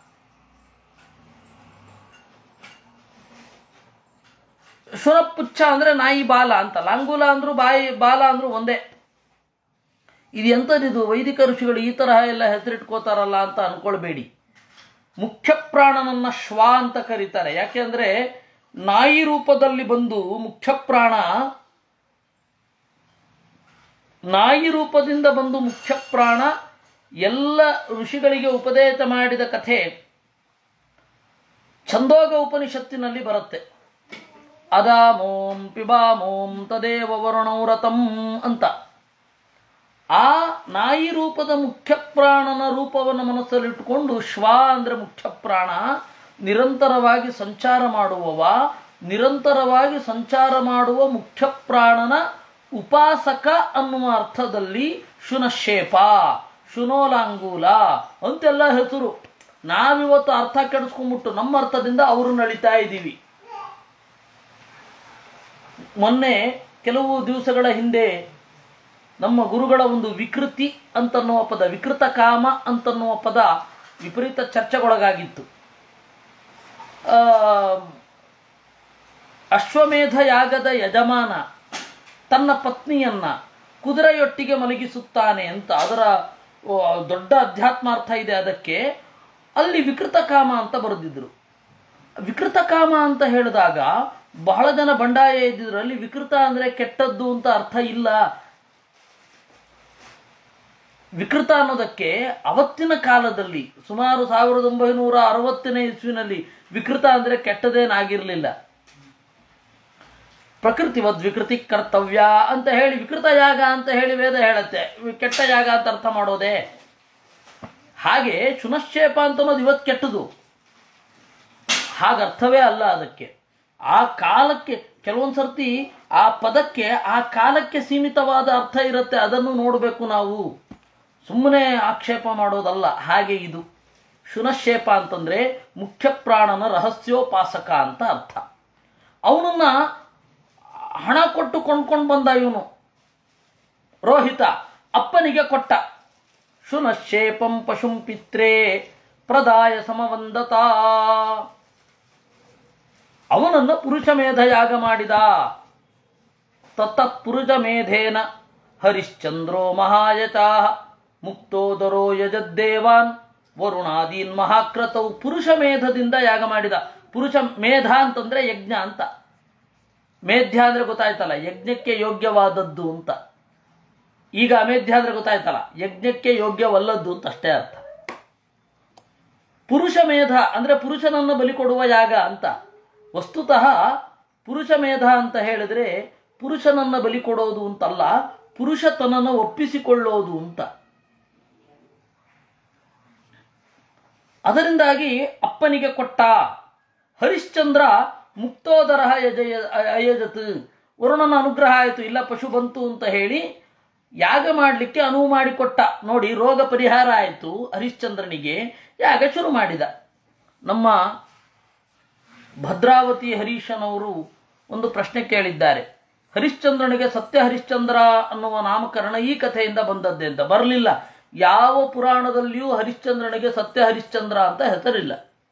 ಶುನಪುಚ್ಛ ಅಂದ್ರೆ ನಾಯಿ ಬಾಲ ಅಂತ. ಲಾಂಗೂಲ ಅಂದ್ರು ಬಾಯಿ ಬಾಲ ಅಂದ್ರು ಒಂದೇ. ಇದು ಎಂಥದಿದು? ವೈದಿಕ ಋಷಿಗಳು ಈ ತರಹ ಎಲ್ಲ ಹೆಸರಿಟ್ಕೋತಾರಲ್ಲ ಅಂತ ಅನ್ಕೊಳ್ಬೇಡಿ. ಮುಖ್ಯ ಪ್ರಾಣನನ್ನ ಶ್ವ ಅಂತ ಕರೀತಾರೆ. ಯಾಕೆಂದ್ರೆ ನಾಯಿ ರೂಪದಲ್ಲಿ ಬಂದು ಮುಖ್ಯ ಪ್ರಾಣ, ನಾಯಿ ರೂಪದಿಂದ ಬಂದು ಮುಖ್ಯ ಪ್ರಾಣ ಎಲ್ಲ ಋಷಿಗಳಿಗೆ ಉಪದೇಶ ಮಾಡಿದ ಕಥೆ ಛಂದೋಗ ಉಪನಿಷತ್ತಿನಲ್ಲಿ ಬರುತ್ತೆ. ಅದಾಮೋಂ ಪಿಬಾಮೋಂ ತದೇವ ವರುಣೌರತಂ ಅಂತ. ಆ ನಾಯಿ ರೂಪದ ಮುಖ್ಯ ಪ್ರಾಣನ ರೂಪವನ್ನು ಮನಸ್ಸಲ್ಲಿಟ್ಟುಕೊಂಡು ಶ್ವ ಅಂದ್ರೆ ಮುಖ್ಯ ಪ್ರಾಣ, ನಿರಂತರವಾಗಿ ಸಂಚಾರ ಮಾಡುವವ, ನಿರಂತರವಾಗಿ ಸಂಚಾರ ಮಾಡುವ ಮುಖ್ಯ ಪ್ರಾಣನ ಉಪಾಸಕ ಅನ್ನುವ ಅರ್ಥದಲ್ಲಿ ಶುನಶ್ಶೇಪ, ಶುನೋಲಾಂಗೂಲ ಅಂತೆಲ್ಲ ಹೆಸರು. ನಾವಿವತ್ತು ಅರ್ಥ ಕೆಡಿಸ್ಕೊಂಡ್ಬಿಟ್ಟು ನಮ್ಮ ಅರ್ಥದಿಂದ ಅವರು ನಳಿತಾ ಇದ್ದೀವಿ. ಮೊನ್ನೆ ಕೆಲವು ದಿವಸಗಳ ಹಿಂದೆ ನಮ್ಮ ಗುರುಗಳ ಒಂದು ವಿಕೃತಿ ಅಂತನ್ನುವ ಪದ, ವಿಕೃತ ಕಾಮ ಅಂತನ್ನುವ ಪದ ವಿಪರೀತ ಚರ್ಚೆಗೊಳಗಾಗಿತ್ತು. ಅಶ್ವಮೇಧ ಯಾಗದ ಯಜಮಾನ ತನ್ನ ಪತ್ನಿಯನ್ನ ಕುದುರೆಯೊಟ್ಟಿಗೆ ಮಲಗಿಸುತ್ತಾನೆ ಅಂತ ಅದರ ದೊಡ್ಡ ಅಧ್ಯಾತ್ಮಾರ್ಥ ಇದೆ. ಅದಕ್ಕೆ ಅಲ್ಲಿ ವಿಕೃತ ಕಾಮ ಅಂತ ಬರೆದಿದ್ರು. ವಿಕೃತ ಕಾಮ ಅಂತ ಹೇಳಿದಾಗ ಬಹಳ ಜನ ಬಂಡಾಯ ಇದ್ದಿದ್ರು. ಅಲ್ಲಿ ವಿಕೃತ ಅಂದ್ರೆ ಕೆಟ್ಟದ್ದು ಅಂತ ಅರ್ಥ ಇಲ್ಲ. ವಿಕೃತ ಅನ್ನೋದಕ್ಕೆ ಅವತ್ತಿನ ಕಾಲದಲ್ಲಿ ಸುಮಾರು ಸಾವಿರದ ಒಂಬೈನೂರ ಅರವತ್ತನೇ ಇಸ್ವಿನಲ್ಲಿ ವಿಕೃತ ಅಂದ್ರೆ ಕೆಟ್ಟದೇನಾಗಿರ್ಲಿಲ್ಲ. ಪ್ರಕೃತಿವದ್ ವಿಕೃತಿ ಕರ್ತವ್ಯ ಅಂತ ಹೇಳಿ ವಿಕೃತ ಯಾಗ ಅಂತ ಹೇಳಿ ವೇದ ಹೇಳುತ್ತೆ. ಕೆಟ್ಟ ಯಾಗ ಅಂತ ಅರ್ಥ ಮಾಡೋದೆ. ಹಾಗೆ ಶುನಶ್ಚೇಪ ಅಂತ ಅನ್ನೋದು ಇವತ್ತು ಕೆಟ್ಟದು, ಹಾಗರ್ಥವೇ ಅಲ್ಲ ಅದಕ್ಕೆ. ಆ ಕಾಲಕ್ಕೆ ಕೆಲವೊಂದು ಸರ್ತಿ ಆ ಪದಕ್ಕೆ ಆ ಕಾಲಕ್ಕೆ ಸೀಮಿತವಾದ ಅರ್ಥ ಇರುತ್ತೆ, ಅದನ್ನು ನೋಡಬೇಕು ನಾವು, ಸುಮ್ಮನೆ ಆಕ್ಷೇಪ ಮಾಡೋದಲ್ಲ. ಹಾಗೆ ಇದು ಶುನಶ್ಚೇಪ ಅಂತಂದ್ರೆ ಮುಖ್ಯ ಪ್ರಾಣನ ರಹಸ್ಯೋಪಾಸಕ ಅಂತ ಅರ್ಥ. ಅವನನ್ನ ಹಣ ಕೊಟ್ಟು ಕೊಂಡ್ಕೊಂಡು ಬಂದ ಇವನು ರೋಹಿತ, ಅಪ್ಪನಿಗೆ ಕೊಟ್ಟ. ಶುನಶ್ಚೇಪಂ ಪಶುಂ ಪಿತ್ರೇ ಪ್ರದಾಯ ಸಮವಂದತಾ, ಅವನನ್ನು ಪುರುಷ ಮೇಧ ಯಾಗ ಮಾಡಿದ. ತತ್ತತ್ ಪುರುಷ ಮೇಧೇನ ಹರಿಶ್ಚಂದ್ರೋ ಮಹಾಯಚಾ ಮುಕ್ತೋದರೋ ಯಜದ್ದೇವಾನ್ ವರುಣಾದೀನ್ ಮಹಾಕ್ರತವು. ಪುರುಷ ಮೇಧದಿಂದ ಯಾಗ ಮಾಡಿದ. ಪುರುಷ ಮೇಧ ಅಂತಂದ್ರೆ ಯಜ್ಞ ಅಂತ. ಮೇಧ್ಯ ಅಂದ್ರೆ ಗೊತ್ತಾಯ್ತಲ್ಲ, ಯಜ್ಞಕ್ಕೆ ಯೋಗ್ಯವಾದದ್ದು ಅಂತ. ಈಗ ಅಮೇಧ್ಯ ಅಂದ್ರೆ ಗೊತ್ತಾಯ್ತಲ್ಲ, ಯಜ್ಞಕ್ಕೆ ಯೋಗ್ಯವಲ್ಲದ್ದು ಅಂತ ಅಷ್ಟೇ ಅರ್ಥ. ಪುರುಷ ಮೇಧ ಅಂದ್ರೆ ಪುರುಷನನ್ನು ಬಲಿ ಕೊಡುವ ಯಾಗ ಅಂತ. ವಸ್ತುತಃ ಪುರುಷ ಮೇಧ ಅಂತ ಹೇಳಿದ್ರೆ ಪುರುಷನನ್ನ ಬಲಿ ಕೊಡೋದು ಅಂತಲ್ಲ, ಪುರುಷತನನ್ನು ಒಪ್ಪಿಸಿಕೊಳ್ಳೋದು ಅಂತ. ಅದರಿಂದಾಗಿ ಅಪ್ಪನಿಗೆ ಕೊಟ್ಟ. ಹರಿಶ್ಚಂದ್ರ ಮುಕ್ತೋದರ ಯಜಯ ಅಯಜತ್, ವರುಣನ ಅನುಗ್ರಹ ಆಯಿತು, ಇಲ್ಲ ಪಶು ಬಂತು ಅಂತ ಹೇಳಿ ಯಾಗ ಮಾಡಲಿಕ್ಕೆ ಅನುವು ಮಾಡಿಕೊಟ್ಟ. ನೋಡಿ, ರೋಗ ಪರಿಹಾರ ಆಯಿತು ಹರಿಶ್ಚಂದ್ರನಿಗೆ, ಯಾಗ ಶುರು ಮಾಡಿದ. ನಮ್ಮ ಭದ್ರಾವತಿ ಹರೀಶನವರು ಒಂದು ಪ್ರಶ್ನೆ ಕೇಳಿದ್ದಾರೆ. ಹರಿಶ್ಚಂದ್ರನಿಗೆ ಸತ್ಯ ಹರಿಶ್ಚಂದ್ರ ಅನ್ನುವ ನಾಮಕರಣ ಈ ಕಥೆಯಿಂದ ಬಂದದ್ದೇ ಅಂತ. ಬರಲಿಲ್ಲ, ಯಾವ ಪುರಾಣದಲ್ಲಿಯೂ ಹರಿಶ್ಚಂದ್ರನಿಗೆ ಸತ್ಯ ಹರಿಶ್ಚಂದ್ರ ಅಂತ ಹೆಸರಿಲ್ಲ.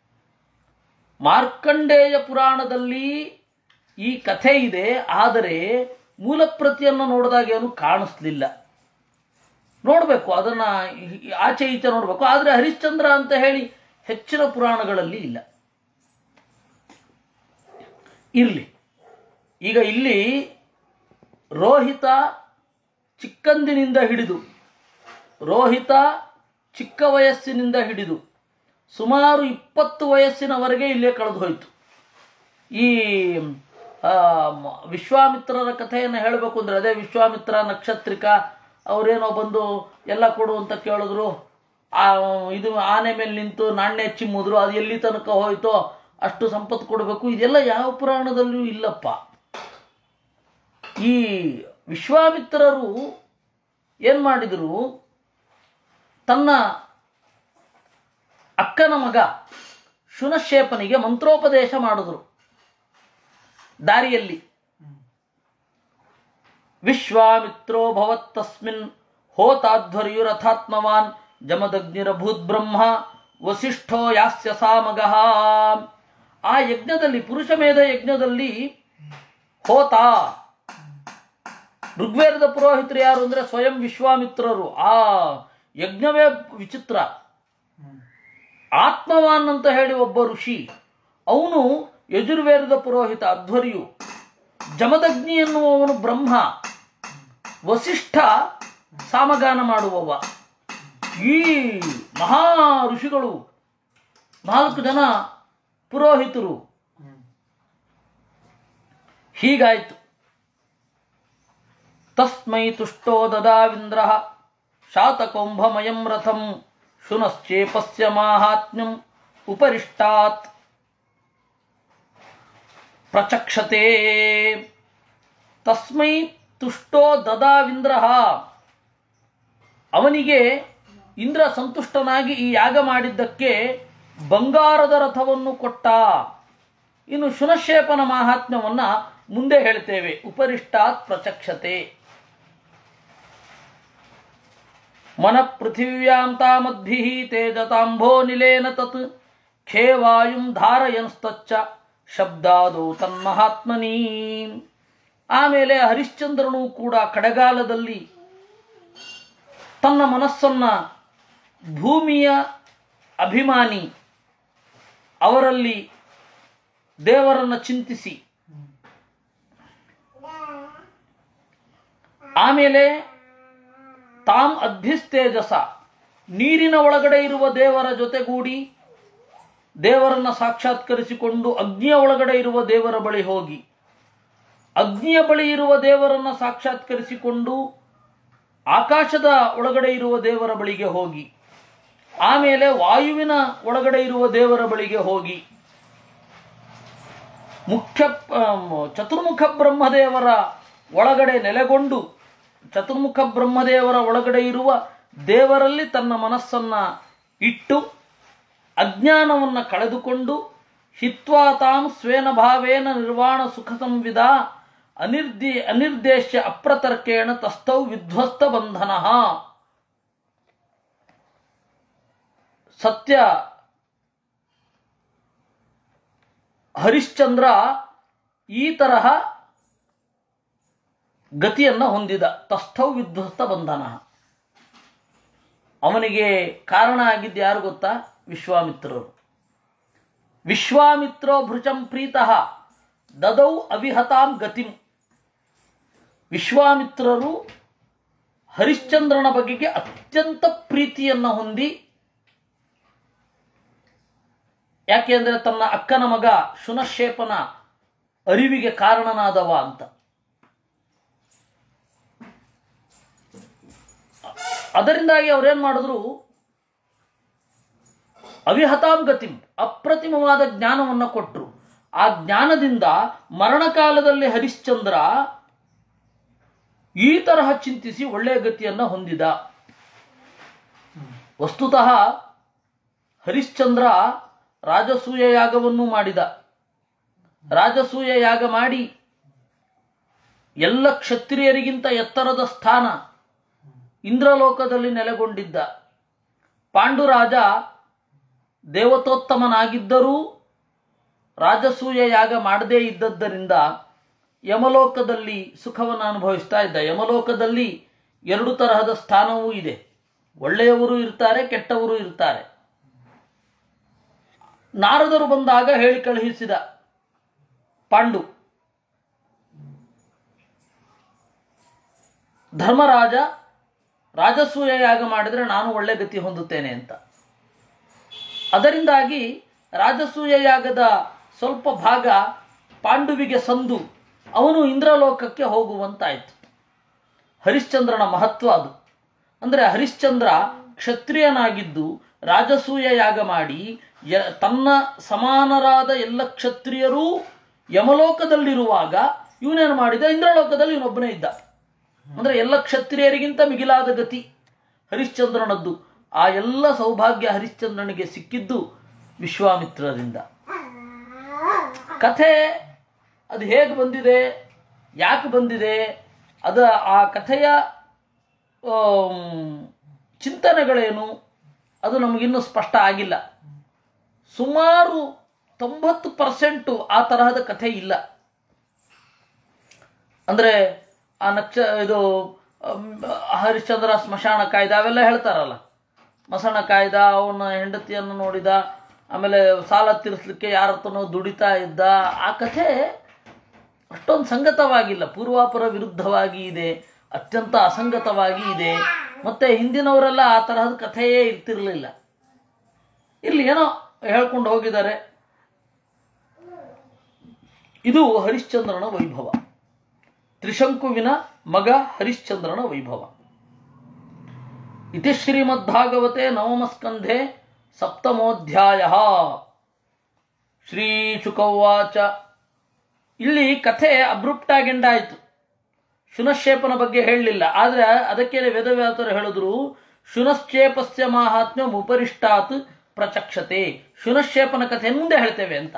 ಮಾರ್ಕಂಡೇಯ ಪುರಾಣದಲ್ಲಿ ಈ ಕಥೆ ಇದೆ, ಆದರೆ ಮೂಲ ಪ್ರತಿಯನ್ನು ನೋಡಿದಾಗ ಏನು ಕಾಣಿಸ್ಲಿಲ್ಲ. ನೋಡಬೇಕು, ಅದನ್ನ ಆಚೆ ಈಚೆ ನೋಡಬೇಕು. ಆದರೆ ಹರಿಶ್ಚಂದ್ರ ಅಂತ ಹೇಳಿ ಹೆಚ್ಚಿನ ಪುರಾಣಗಳಲ್ಲಿ ಇಲ್ಲ. ಇರಲಿ, ಈಗ ಇಲ್ಲಿ ರೋಹಿತ ಚಿಕ್ಕಂದಿನಿಂದ ಹಿಡಿದು ರೋಹಿತ ಚಿಕ್ಕ ವಯಸ್ಸಿನಿಂದ ಹಿಡಿದು ಸುಮಾರು ಇಪ್ಪತ್ತು ವಯಸ್ಸಿನವರೆಗೆ ಇಲ್ಲೇ ಕಳೆದು ಹೋಯಿತು. ಈ ವಿಶ್ವಾಮಿತ್ರರ ಕಥೆಯನ್ನು ಹೇಳಬೇಕು ಅಂದರೆ ಅದೇ ವಿಶ್ವಾಮಿತ್ರ ನಕ್ಷತ್ರಿಕ ಅವರೇನೋ ಬಂದು ಎಲ್ಲ ಕೊಡು ಅಂತ ಕೇಳಿದ್ರು. ಆ ಇದು ಆನೆ ಮೇಲೆ ನಿಂತು ನಾಣ್ಯ ಚಿಮ್ಮಿದ್ರು, ಅದು ಎಲ್ಲಿ ತನಕ ಹೋಯ್ತೋ ಅಷ್ಟು ಸಂಪತ್ತು ಕೊಡಬೇಕು. ಇದೆಲ್ಲ ಯಾವ ಪುರಾಣದಲ್ಲಿಯೂ ಇಲ್ಲಪ್ಪ. ಈ ವಿಶ್ವಾಮಿತ್ರರು ಏನು ಮಾಡಿದರು, ತನ್ನ ಅಕ್ಕನ ಮಗ ಶುನಶ್ಚೇಪನಿಗೆ ಮಂತ್ರೋಪದೇಶ ಮಾಡಿದ್ರು ದಾರಿಯಲ್ಲಿ. ವಿಶ್ವಾಮಿತ್ರೋ ಭವತ್ತಸ್ಮಿನ್ ಹೋತಾಧ್ವರ್ಯುರಥಾತ್ಮವಾನ್ ಜಮದಗ್ನಿರಭೂತ್ ಬ್ರಹ್ಮ ವಸಿಷ್ಠೋ ಯಾಸ್ಯ ಸಾಮಗಃ. ಆ ಯಜ್ಞದಲ್ಲಿ, ಪುರುಷಮೇಧ ಯಜ್ಞದಲ್ಲಿ ಹೋತ, ಋಗ್ವೇದದ ಪುರೋಹಿತರು ಯಾರು ಅಂದ್ರೆ ಸ್ವಯಂ ವಿಶ್ವಾಮಿತ್ರರು. ಆ ಯಜ್ಞವೇ ವಿಚಿತ್ರ. ಆತ್ಮವಾನ್ ಅಂತ ಹೇಳಿ ಒಬ್ಬ ಋಷಿ, ಅವನು ಯಜುರ್ವೇದದ ಪುರೋಹಿತ ಅಧ್ವರ್ಯು. ಜಮದಗ್ನಿ ಎನ್ನುವವನು ಬ್ರಹ್ಮ. ವಸಿಷ್ಠ ಸಾಮಗಾನ ಮಾಡುವವ. ಈ ಮಹಾ ಋಷಿಗಳು ನಾಲ್ಕು ಜನ ಪುರೋಹಿತರು. ಹೀಗಾಯಿತು. ತಸ್ಮೈ ತುಷ್ಟೋ ದದಾವಿಂದ್ರ ಶಾತಕೌಂಭಮಯಂ ರಥಂ ಶುನಶ್ಚೇಪಸ್ಯ ಮಾಹಾತ್ಮ್ಯಂ ಉಪರಿಷ್ಟಾತ್ ಪ್ರಚಕ್ಷತೆ. ತಸ್ಮೈ ತುಷ್ಟೋ ದದಾವಿಂದ್ರ, ಅವನಿಗೆ ಇಂದ್ರ ಸಂತುಷ್ಟನಾಗಿ ಈ ಯಾಗ ಮಾಡಿದ್ದಕ್ಕೆ ಬಂಗಾರದ ರಥವನ್ನು ಕೊಟ್ಟ. ಇನ್ನು ಶುನಶ್ಚೇಪನ ಮಾಹಾತ್ಮ್ಯವನ್ನ ಮುಂದೆ ಹೇಳ್ತೇವೆ. ಉಪರಿಷ್ಟಾತ್ ಪ್ರಚಕ್ಷತೆ. ಮನ ಪೃಥಿವ್ಯಾಂ ತಾಮದ್ಭಿಃ ತೇಜತಾಂಭೋ ನಿಲೇನ ತತ್ ಖೇವಾಯುಂ ಧಾರಯನ್ಸ್ತಚ್ಚ ಶಬ್ದಾದೋ ತನ್ಮಹಾತ್ಮನೀ. ಆಮೇಲೆ ಹರಿಶ್ಚಂದ್ರನು ಕೂಡ ಕಡೆಗಾಲದಲ್ಲಿ ತನ್ನ ಮನಸ್ಸನ್ನ ಭೂಮಿಯ ಅಭಿಮಾನಿ ಅವರಲ್ಲಿ ದೇವರನ್ನು ಚಿಂತಿಸಿ, ಆಮೇಲೆ ತಾಮ್ ಅದ್ಭಿಸ್ತೇಜಸ ನೀರಿನ ಒಳಗಡೆ ಇರುವ ದೇವರ ಜೊತೆಗೂಡಿ ದೇವರನ್ನು ಸಾಕ್ಷಾತ್ಕರಿಸಿಕೊಂಡು ಅಗ್ನಿಯ ಒಳಗಡೆ ಇರುವ ದೇವರ ಬಳಿ ಹೋಗಿ, ಅಗ್ನಿಯ ಬಳಿ ಇರುವ ದೇವರನ್ನು ಸಾಕ್ಷಾತ್ಕರಿಸಿಕೊಂಡು ಆಕಾಶದ ಒಳಗಡೆ ಇರುವ ದೇವರ ಬಳಿಗೆ ಹೋಗಿ, ಆಮೇಲೆ ವಾಯುವಿನ ಒಳಗಡೆ ಇರುವ ದೇವರ ಬಳಿಗೆ ಹೋಗಿ, ಮುಖ್ಯ ಚತುರ್ಮುಖ ಬ್ರಹ್ಮದೇವರ ಒಳಗಡೆ ನೆಲೆಗೊಂಡು ಚತುರ್ಮುಖ ಬ್ರಹ್ಮದೇವರ ಒಳಗಡೆ ಇರುವ ದೇವರಲ್ಲಿ ತನ್ನ ಮನಸ್ಸನ್ನ ಇಟ್ಟು ಅಜ್ಞಾನವನ್ನು ಕಳೆದುಕೊಂಡು ಹಿತ್ವಾ ತಾಂ ಸ್ವೇನ ಭಾವೇನ ನಿರ್ವಾಣ ಸುಖ ಸಂವಿದ ಅನಿರ್ದಿ ಅನಿರ್ದೇಶ್ಯ ಅಪ್ರತರ್ಕೇಣ ತಸ್ಥೌ ವಿಧ್ವಸ್ತ ಬಂಧನ. ಸತ್ಯ ಹರಿಶ್ಚಂದ್ರ ಈ ತರಹ ಗತಿಯನ್ನು ಹೊಂದಿದ. ತಸ್ಥೌ ವಿಧ್ವಸ್ತ ಬಂಧನ. ಅವನಿಗೆ ಕಾರಣ ಆಗಿದ್ದು ಯಾರು ಗೊತ್ತಾ? ವಿಶ್ವಾಮಿತ್ರರು. ವಿಶ್ವಾಮಿತ್ರೋ ಭೃಚಂ ಪ್ರೀತಃ ದದೌ ಅವಿಹತಾಂ ಗತಿಂ. ವಿಶ್ವಾಮಿತ್ರರು ಹರಿಶ್ಚಂದ್ರನ ಬಗೆಗೆ ಅತ್ಯಂತ ಪ್ರೀತಿಯನ್ನು ಹೊಂದಿ, ಯಾಕೆಂದ್ರೆ ತನ್ನ ಅಕ್ಕನ ಮಗ ಶುನಶೇಪನ ಅರಿವಿಗೆ ಕಾರಣನಾದವ ಅಂತ. ಅದರಿಂದಾಗಿ ಅವರೇನ್ ಮಾಡಿದ್ರು, ಅವಿಹತಾಂ ಗತಿಂ ಅಪ್ರತಿಮವಾದ ಜ್ಞಾನವನ್ನು ಕೊಟ್ಟರು. ಆ ಜ್ಞಾನದಿಂದ ಮರಣಕಾಲದಲ್ಲಿ ಹರಿಶ್ಚಂದ್ರ ಈ ತರಹ ಚಿಂತಿಸಿ ಒಳ್ಳೆಯ ಗತಿಯನ್ನು ಹೊಂದಿದ. ವಸ್ತುತಃ ಹರಿಶ್ಚಂದ್ರ ರಾಜಸೂಯ ಯಾಗವನ್ನು ಮಾಡಿದ. ರಾಜಸೂಯ ಯಾಗ ಮಾಡಿ ಎಲ್ಲ ಕ್ಷತ್ರಿಯರಿಗಿಂತ ಎತ್ತರದ ಸ್ಥಾನ ಇಂದ್ರಲೋಕದಲ್ಲಿ ನೆಲೆಗೊಂಡಿದ್ದ. ಪಾಂಡುರಾಜ ದೇವತೋತ್ತಮನಾಗಿದ್ದರೂ ರಾಜಸೂಯ ಯಾಗ ಮಾಡದೇ ಇದ್ದದ್ದರಿಂದ ಯಮಲೋಕದಲ್ಲಿ ಸುಖವನ್ನು ಅನುಭವಿಸ್ತಾ ಇದ್ದ. ಯಮಲೋಕದಲ್ಲಿ ಎರಡು ತರಹದ ಸ್ಥಾನವೂ ಇದೆ. ಒಳ್ಳೆಯವರು ಇರ್ತಾರೆ, ಕೆಟ್ಟವರು ಇರ್ತಾರೆ. ನಾರದರು ಬಂದಾಗ ಹೇಳಿ ಕಳುಹಿಸಿದ ಪಾಂಡು, ಧರ್ಮರಾಜ ರಾಜಸೂಯ ಯಾಗ ಮಾಡಿದರೆ ನಾನು ಒಳ್ಳೆ ಗತಿ ಹೊಂದುತ್ತೇನೆ ಅಂತ. ಅದರಿಂದಾಗಿ ರಾಜಸೂಯ ಯಾಗದ ಸ್ವಲ್ಪ ಭಾಗ ಪಾಂಡುವಿಗೆ ಸಂದು ಅವನು ಇಂದ್ರಲೋಕಕ್ಕೆ ಹೋಗುವಂತಾಯಿತು. ಹರಿಶ್ಚಂದ್ರನ ಮಹತ್ವ ಅದು. ಅಂದರೆ ಹರಿಶ್ಚಂದ್ರ ಕ್ಷತ್ರಿಯನಾಗಿದ್ದು ರಾಜಸೂಯ ಯಾಗ ಮಾಡಿ ಯ ತನ್ನ ಸಮಾನರಾದ ಎಲ್ಲ ಕ್ಷತ್ರಿಯರೂ ಯಮಲೋಕದಲ್ಲಿರುವಾಗ ಇವನೇನು ಮಾಡಿದ, ಇಂದ್ರಲೋಕದಲ್ಲಿ ಇವನೊಬ್ಬನೇ ಇದ್ದ. ಅಂದರೆ ಎಲ್ಲ ಕ್ಷತ್ರಿಯರಿಗಿಂತ ಮಿಗಿಲಾದ ಗತಿ ಹರಿಶ್ಚಂದ್ರನದ್ದು. ಆ ಎಲ್ಲ ಸೌಭಾಗ್ಯ ಹರಿಶ್ಚಂದ್ರನಿಗೆ ಸಿಕ್ಕಿದ್ದು ವಿಶ್ವಾಮಿತ್ರರಿಂದ. ಕಥೆ ಅದು ಹೇಗೆ ಬಂದಿದೆ, ಯಾಕೆ ಬಂದಿದೆ, ಅದ ಆ ಕಥೆಯ ಚಿಂತನೆಗಳೇನು, ಅದು ನಮಗಿನ್ನೂ ಸ್ಪಷ್ಟ ಆಗಿಲ್ಲ. ಸುಮಾರು ತೊಂಬತ್ತು ಪರ್ಸೆಂಟು ಆ ತರಹದ ಕಥೆ ಇಲ್ಲ. ಅಂದರೆ ಆ ನಕ್ಷ ಇದು ಹರಿಶ್ಚಂದ್ರ ಸ್ಮಶಾನ ಕಾಯ್ದ ಅವೆಲ್ಲ ಹೇಳ್ತಾರಲ್ಲ, ಮಸಣ ಕಾಯ್ದ, ಅವನ ಹೆಂಡತಿಯನ್ನು ನೋಡಿದ, ಆಮೇಲೆ ಸಾಲ ತೀರಿಸಲಿಕ್ಕೆ ಯಾರ ಹತ್ರನೋ ದುಡಿತಾ ಇದ್ದ. ಆ ಕಥೆ ಅಷ್ಟೊಂದು ಸಂಗತವಾಗಿಲ್ಲ, ಪೂರ್ವಾಪರ ವಿರುದ್ಧವಾಗಿ ಇದೆ, ಅತ್ಯಂತ ಅಸಂಗತವಾಗಿ ಇದೆ. ಮತ್ತೆ ಹಿಂದಿನವರೆಲ್ಲ ಆ ತರಹದ ಕಥೆಯೇ ಇರ್ತಿರ್ಲಿಲ್ಲ. ಇಲ್ಲಿ ಏನೋ ಹೇಳ್ಕೊಂಡು ಹೋಗಿದ್ದಾರೆ. ಇದು ಹರಿಶ್ಚಂದ್ರನ ವೈಭವ, ತ್ರಿಶಂಕುವಿನ ಮಗ ಹರಿಶ್ಚಂದ್ರನ ವೈಭವ. ಇತಿ ಶ್ರೀಮದ್ಭಾಗವತೆ ನವಮಸ್ಕಂಧೆ ಸಪ್ತಮೋಧ್ಯಾಯ. ಶ್ರೀ ಶುಕೌವಾಚ. ಇಲ್ಲಿ ಕಥೆ ಅಬ್ರುಪ್ಟಾಗಿ ಎಂಡಾಯಿತು. ಶುನಶ್ಚೇಪನ ಬಗ್ಗೆ ಹೇಳಲಿಲ್ಲ. ಆದರೆ ಅದಕ್ಕೆ ವೇದವ್ಯಾಸರು ಹೇಳಿದ್ರು, ಶುನಶ್ಚೇಪಸ್ಯ ಮಾಹಾತ್ಮ್ಯ ಉಪರಿಷ್ಟಾತ್ ಪ್ರಚಕ್ಷತೆ. ಶುನಶ್ಚೇಪನ ಕಥೆ ಮುಂದೆ ಹೇಳ್ತೇವೆ ಅಂತ.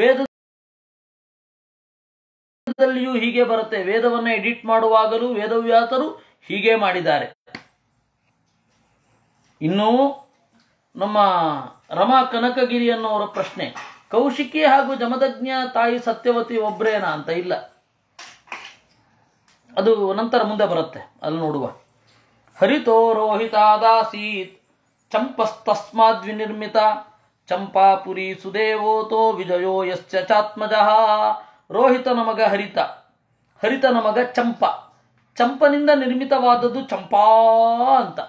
ವೇದದಲ್ಲಿಯೂ ಹೀಗೆ ಬರುತ್ತೆ. ವೇದವನ್ನು ಎಡಿಟ್ ಮಾಡುವಾಗಲೂ ವೇದವ್ಯಾಸರು ಹೀಗೆ ಮಾಡಿದ್ದಾರೆ. ಇನ್ನು ನಮ್ಮ ರಮಾ ಕನಕಗಿರಿ ಅನ್ನೋರ ಪ್ರಶ್ನೆ, ಕೌಶಿಕಿ ಹಾಗೂ ಜಮದಗ್ನಿಯ ತಾಯಿ ಸತ್ಯವತಿ ಒಬ್ರೇನಾ ಅಂತ. ಇಲ್ಲ, ಅದು ನಂತರ ಮುಂದೆ ಬರುತ್ತೆ, ಅಲ್ಲಿ ನೋಡುವ. ಹರಿತೋ ರೋಹಿತಾದಾಸೀತ್ ಚಂಪಸ್ತಸ್ಮಾದ್ ವಿನಿರ್ಮಿತ ಚಂಪಾಪುರಿ ಸುದೇವೋತೋ ವಿಜಯೋ ಯಶ್ಚ ಚಾತ್ಮಜಃ. ರೋಹಿತನ ಮಗ ಹರಿತ, ಹರಿತನ ಮಗ ಚಂಪ, ಚಂಪನಿಂದ ನಿರ್ಮಿತವಾದದ್ದು ಚಂಪಾ ಅಂತ.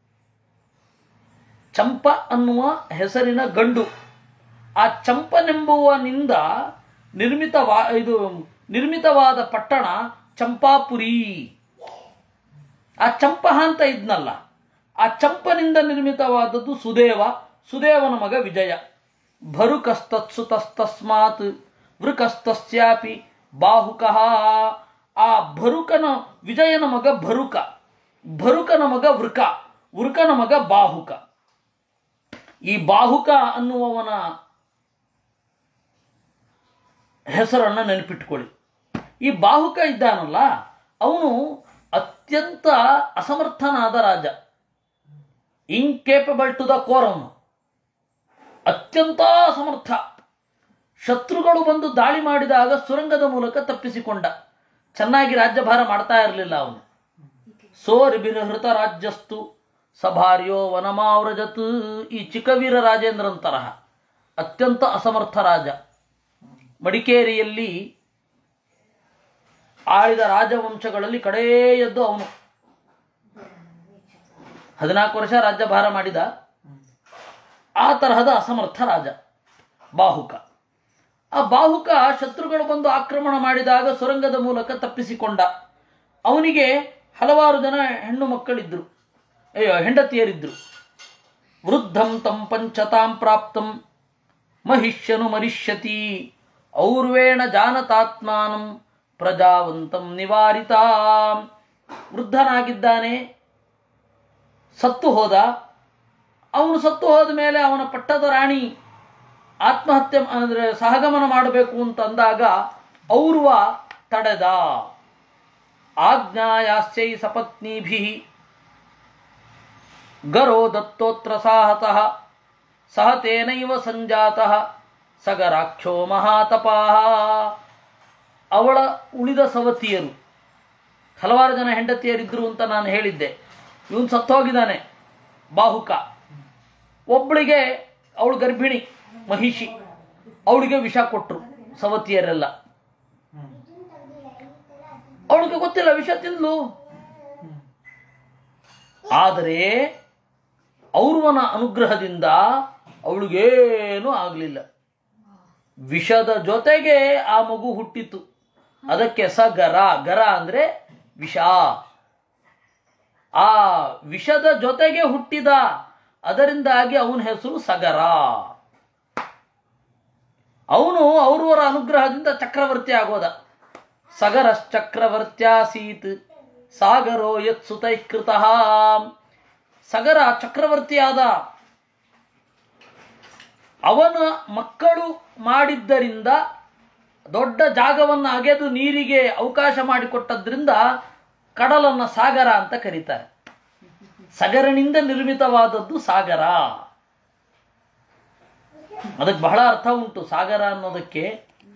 ಚಂಪ ಅನ್ನುವ ಹೆಸರಿನ ಗಂಡು. ಆ ಚಂಪನೆಂಬುವನಿಂದ ನಿರ್ಮಿತವಾ ಇದು ನಿರ್ಮಿತವಾದ ಪಟ್ಟಣ ಚಂಪಾಪುರಿ. ಆ ಚಂಪ ಅಂತ ಇದ್ನಲ್ಲ, ಆ ಚಂಪನಿಂದ ನಿರ್ಮಿತವಾದದ್ದು ಸುದೇವ, ಸುದೇವನ ಮಗ ವಿಜಯ. ಭರುಕಸ್ತತ್ಸುತಸ್ತಸ್ಮಾತ್ ವೃಕಸ್ತಸ್ಯಾಪಿ ಬಾಹುಕಃ. ಆ ಭರುಕನ ವಿಜಯನ ಮಗ ಭರುಕ, ಭರುಕನ ಮಗ ವೃಕ, ವೃಕನ ಮಗ ಬಾಹುಕ. ಈ ಬಾಹುಕ ಅನ್ನುವವನ ಹೆಸರನ್ನು ನೆನಪಿಟ್ಕೊಳ್ಳಿ. ಈ ಬಾಹುಕ ಇದ್ದಾನಲ್ಲ, ಅವನು ಅತ್ಯಂತ ಅಸಮರ್ಥನಾದ ರಾಜ, ಇನ್ಕೇಪಬಲ್ ಟು ದ ಕೋರ್. ಅವನು ಅತ್ಯಂತ ಅಸಮರ್ಥ. ಶತ್ರುಗಳು ಬಂದು ದಾಳಿ ಮಾಡಿದಾಗ ಸುರಂಗದ ಮೂಲಕ ತಪ್ಪಿಸಿಕೊಂಡ. ಚೆನ್ನಾಗಿ ರಾಜ್ಯಭಾರ ಮಾಡ್ತಾ ಇರಲಿಲ್ಲ ಅವನು. ಸೋರಿಭಿರಹೃತ ರಾಜ್ಯಸ್ತು ಸಭಾರ್ಯೋ ವನಮಾವ್ರಜತ್. ಈ ಚಿಕ್ಕವೀರ ರಾಜೇಂದ್ರನ್ ತರಹ ಅತ್ಯಂತ ಅಸಮರ್ಥ ರಾಜ. ಮಡಿಕೇರಿಯಲ್ಲಿ ಆಳಿದ ರಾಜವಂಶಗಳಲ್ಲಿ ಕಡೆಯದ್ದು ಅವನು. ಹದಿನಾಲ್ಕು ವರ್ಷ ರಾಜ್ಯಭಾರ ಮಾಡಿದ. ಆ ತರಹದ ಅಸಮರ್ಥ ರಾಜ ಬಾಹುಕ. ಆ ಬಾಹುಕ ಶತ್ರುಗಳು ಬಂದು ಆಕ್ರಮಣ ಮಾಡಿದಾಗ ಸುರಂಗದ ಮೂಲಕ ತಪ್ಪಿಸಿಕೊಂಡ. ಅವನಿಗೆ ಹಲವಾರು ಜನ ಹೆಣ್ಣು ಮಕ್ಕಳಿದ್ರು, ಅಯ್ಯೋ ಹೆಂಡತಿಯರಿದ್ರು. ವೃದ್ಧಂ ತಂ ಪಂಚತಾಂ ಪ್ರಾಪ್ತಂ ಮಹಿಷ್ಯನು ಮರಿಷ್ಯತಿ ಔರ್ವೇಣ ಜಾನತಾತ್ಮಾನಂ ಪ್ರಜಾವಂತಂ ನಿವಾರಿತ. ವೃದ್ಧನಾಗಿದ್ದಾನೆ, ಸತ್ತು ಹೋದ. ಅವನು ಸತ್ತು ಹೋದ ಮೇಲೆ ಅವನ ಪಟ್ಟದ ರಾಣಿ ಆತ್ಮಹತ್ಯೆ ಅಂದರೆ ಸಹಗಮನ ಮಾಡಬೇಕು ಅಂತಂದಾಗ ಔರ್ವ ತಡೆದ. ಆಜ್ಞಾಯಾಸ್ಯೈ ಸಪತ್ನೀಭಿ ಗರೋ ದತ್ತೋತ್ರ ಸಾಹತಃ ಸಹತೇನೈವ ಸಂಜಾತಃ ಸಗರಾಕ್ಷೋ ಮಹಾತಪಾಹ. ಅವಳ ಉಳಿದ ಸವತಿಯರು, ಹಲವಾರು ಜನ ಹೆಂಡತಿಯರಿದ್ರು ಅಂತ ನಾನು ಹೇಳಿದ್ದೆ. ಇವನು ಸತ್ತೋಗಿದ್ದಾನೆ ಬಾಹುಕ. ಒಬ್ಬಳಿಗೆ ಅವಳು ಗರ್ಭಿಣಿ ಮಹಿಷಿ, ಅವಳಿಗೆ ವಿಷ ಕೊಟ್ಟರು ಸವತಿಯರೆಲ್ಲ. ಅವಳಿಗೆ ಗೊತ್ತಿಲ್ಲ, ವಿಷ ತಿಂದ್ಲು. ಆದರೆ ಔರ್ವನ ಅನುಗ್ರಹದಿಂದ ಅವಳಿಗೇನೂ ಆಗಲಿಲ್ಲ. ವಿಷದ ಜೊತೆಗೆ ಆ ಮಗು ಹುಟ್ಟಿತು. ಅದಕ್ಕೆ ಸ ಗರ, ಗರ ಅಂದ್ರೆ ವಿಷ. ಆ ವಿಷದ ಜೊತೆಗೆ ಹುಟ್ಟಿದ, ಅದರಿಂದಾಗಿ ಅವನ ಹೆಸರು ಸಗರ. ಅವನು ಔರ್ವರ ಅನುಗ್ರಹದಿಂದ ಚಕ್ರವರ್ತಿ ಆಗೋದ. ಸಗರಶ್ಚಕ್ರವರ್ತ್ಯಾಸೀತ್ ಸಾಗರೋ ಯತ್ ಸುತೈಕೃತಃ. ಸಗರ ಚಕ್ರವರ್ತಿಯಾದ. ಅವನ ಮಕ್ಕಳು ಮಾಡಿದ್ದರಿಂದ ದೊಡ್ಡ ಜಾಗವನ್ನು ಅಗೆದು ನೀರಿಗೆ ಅವಕಾಶ ಮಾಡಿಕೊಟ್ಟದ್ರಿಂದ ಕಡಲನ್ನು ಸಾಗರ ಅಂತ ಕರೀತಾರೆ. ಸಗರನಿಂದ ನಿರ್ಮಿತವಾದದ್ದು ಸಾಗರ. ಅದಕ್ಕೆ ಬಹಳ ಅರ್ಥ ಉಂಟು ಸಾಗರ ಅನ್ನೋದಕ್ಕೆ.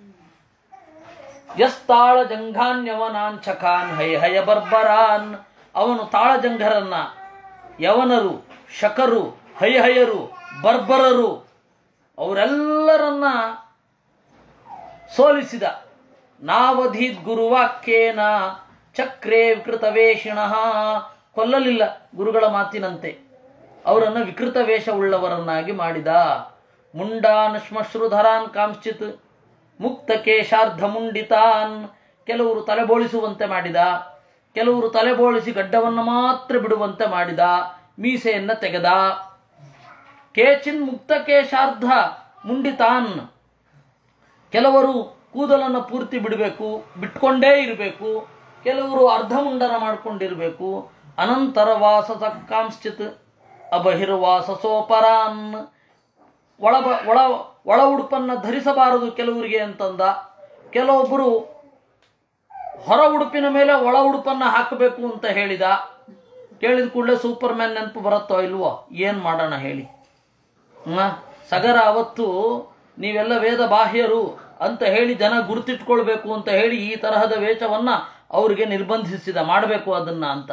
ಯಸ್ತಾಳ ಜಂಘಾನ್ಯವನಾಂಚಕಾನ್ ಹಯ ಹಯ ಬರ್ಬರಾನ್. ಅವನು ತಾಳಜಂಘರನ್ನ, ಯವನರು, ಶಕರು, ಹಯಹಯರು, ಬರ್ಬರರು ಅವರೆಲ್ಲರನ್ನ ಸೋಲಿಸಿದ. ನಾವಧೀತ್ ಗುರುವಾಕ್ಯೇನ ಚಕ್ರೇ ವಿಕೃತ ವೇಷಿಣಃ. ಕೊಲ್ಲಲಿಲ್ಲ ಗುರುಗಳ ಮಾತಿನಂತೆ, ಅವರನ್ನು ವಿಕೃತ ವೇಷವುಳ್ಳವರನ್ನಾಗಿ ಮಾಡಿದ. ಮುಂಡಾನ್ ಶ್ಮಶ್ರುಧರಾನ್ ಕಾಂಶ್ಚಿತ್ ಮುಕ್ತ ಕೇಶಾರ್ಧ ಮುಂಡಿತಾನ್. ಕೆಲವರು ತಲೆಬೋಳಿಸುವಂತೆ ಮಾಡಿದ, ಕೆಲವರು ತಲೆಬೋಳಿಸಿ ಗಡ್ಡವನ್ನು ಮಾತ್ರ ಬಿಡುವಂತೆ ಮಾಡಿದ, ಮೀಸೆಯನ್ನು ತೆಗೆದ. ಕೇಚಿನ್ ಮುಕ್ತ ಕೇಶಾರ್ಧ ಮುಂಡಿತಾನ್. ಕೆಲವರು ಕೂದಲನ್ನು ಪೂರ್ತಿ ಬಿಡಬೇಕು, ಬಿಟ್ಕೊಂಡೇ ಇರಬೇಕು. ಕೆಲವರು ಅರ್ಧ ಮುಂಡನ ಮಾಡಿಕೊಂಡಿರಬೇಕು. ಅನಂತರ ವಾಸ ಕಾಂಶ್ಚಿತ್ ಅಬಹಿರ್ವಾಸ ಸೋಪರಾನ್. ಒಳ ಒಳ ಒಳ ಉಡುಪನ್ನು ಧರಿಸಬಾರದು ಕೆಲವರಿಗೆ ಅಂತಂದ. ಕೆಲವೊಬ್ಬರು ಹೊರ ಉಡುಪಿನ ಮೇಲೆ ಒಳ ಉಡುಪನ್ನು ಹಾಕಬೇಕು ಅಂತ ಹೇಳಿದ. ಕೇಳಿದ ಕೂಡಲೇ ಸೂಪರ್ ಮ್ಯಾನ್ ನೆನಪು ಬರುತ್ತೋ ಇಲ್ವೋ? ಏನು ಮಾಡೋಣ ಹೇಳಿ. ಸಗರ ಅವತ್ತು ನೀವೆಲ್ಲ ವೇದ ಬಾಹ್ಯರು ಅಂತ ಹೇಳಿ ಜನ ಗುರುತಿಟ್ಕೊಳ್ಬೇಕು ಅಂತ ಹೇಳಿ ಈ ತರಹದ ವೇಷವನ್ನ ಅವರಿಗೆ ನಿರ್ಬಂಧಿಸಿದ, ಮಾಡಬೇಕು ಅದನ್ನ ಅಂತ.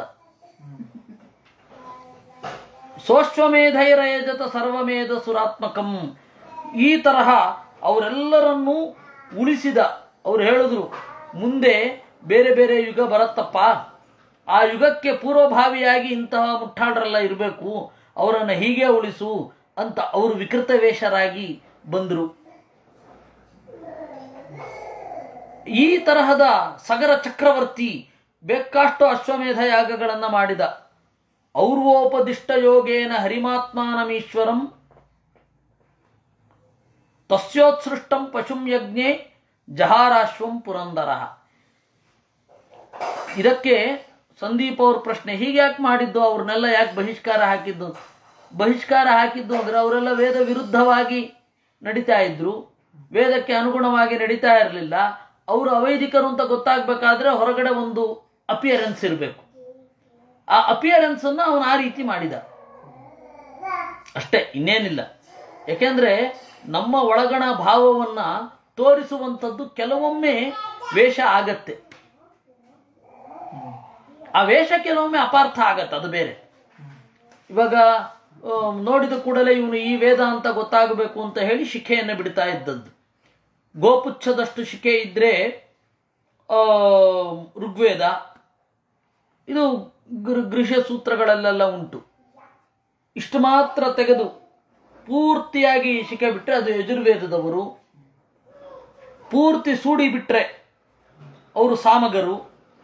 ಸೋಶ್ವಮೇಧೈರಯಜತ ಸರ್ವಮೇಧ ಸುರಾತ್ಮಕಂ, ಈ ತರಹ ಅವರೆಲ್ಲರನ್ನೂ ಉಳಿಸಿದ. ಅವ್ರು ಹೇಳಿದ್ರು, ಮುಂದೆ ಬೇರೆ ಬೇರೆ ಯುಗ ಬರತ್ತಪ್ಪ, ಆ ಯುಗಕ್ಕೆ ಪೂರ್ವಭಾವಿಯಾಗಿ ಇಂತಹ ಮುಟ್ಟಾಳರೆಲ್ಲ ಇರಬೇಕು, ಅವರನ್ನು ಹೀಗೆ ಉಳಿಸು ಅಂತ ಅವರು ವಿಕೃತ ವೇಷರಾಗಿ ಬಂದರು. ಈ ತರಹದ ಸಗರ ಚಕ್ರವರ್ತಿ ಬೇಕಾಷ್ಟು ಅಶ್ವಮೇಧ ಯಾಗಗಳನ್ನು ಮಾಡಿದ. ಔರ್ವೋಪದಿಷ್ಟ ಯೋಗೇನ ಹರಿಮಾತ್ಮಾನಮೀಶ್ವರಂ ತಸ್ಯೋತ್ಸೃಷ್ಟಂ ಪಶುಂ ಯಜ್ಞೆ ಜಹಾರಾಶ್ವಂ ಪುರಂದರ. ಇದಕ್ಕೆ ಸಂದೀಪ್ ಅವ್ರ ಪ್ರಶ್ನೆ, ಹೀಗೆ ಯಾಕೆ ಮಾಡಿದ್ದು, ಅವ್ರನ್ನೆಲ್ಲ ಯಾಕೆ ಬಹಿಷ್ಕಾರ ಹಾಕಿದ್ದು? ಬಹಿಷ್ಕಾರ ಹಾಕಿದ್ದು ಅಂದರೆ ಅವರೆಲ್ಲ ವೇದ ವಿರುದ್ಧವಾಗಿ ನಡೀತಾ ಇದ್ರು, ವೇದಕ್ಕೆ ಅನುಗುಣವಾಗಿ ನಡೀತಾ ಇರಲಿಲ್ಲ. ಅವರು ಅವೈದಿಕರು ಅಂತ ಗೊತ್ತಾಗಬೇಕಾದ್ರೆ ಹೊರಗಡೆ ಒಂದು ಅಪಿಯರೆನ್ಸ್ ಇರಬೇಕು. ಆ ಅಪಿಯರೆನ್ಸ್ ಅನ್ನು ಅವನು ಆ ರೀತಿ ಮಾಡಿದ ಅಷ್ಟೇ, ಇನ್ನೇನಿಲ್ಲ. ಯಾಕೆಂದ್ರೆ ನಮ್ಮ ಒಳಗಣ ಭಾವವನ್ನ ತೋರಿಸುವಂಥದ್ದು ಕೆಲವೊಮ್ಮೆ ವೇಷ ಆಗತ್ತೆ, ಆ ವೇಷ ಕೆಲವೊಮ್ಮೆ ಅಪಾರ್ಥ ಆಗತ್ತೆ, ಅದು ಬೇರೆ. ಇವಾಗ ನೋಡಿದ ಕೂಡಲೇ ಇವನು ಈ ವೇದ ಅಂತ ಗೊತ್ತಾಗಬೇಕು ಅಂತ ಹೇಳಿ ಶಿಖೆಯನ್ನು ಬಿಡ್ತಾ ಇದ್ದದ್ದು. ಗೋಪುಚ್ಛದಷ್ಟು ಶಿಖೆ ಇದ್ರೆ ಋಗ್ವೇದ, ಇದು ಗೃಹ್ಯ ಸೂತ್ರಗಳಲ್ಲೆಲ್ಲ ಉಂಟು. ಇಷ್ಟು ಮಾತ್ರ ತೆಗೆದು ಪೂರ್ತಿಯಾಗಿ ಶಿಖೆ ಬಿಟ್ಟರೆ ಅದು ಯಜುರ್ವೇದದವರು, ಪೂರ್ತಿ ಸೂಡಿ ಬಿಟ್ರೆ ಅವರು ಸಾಮಗರು,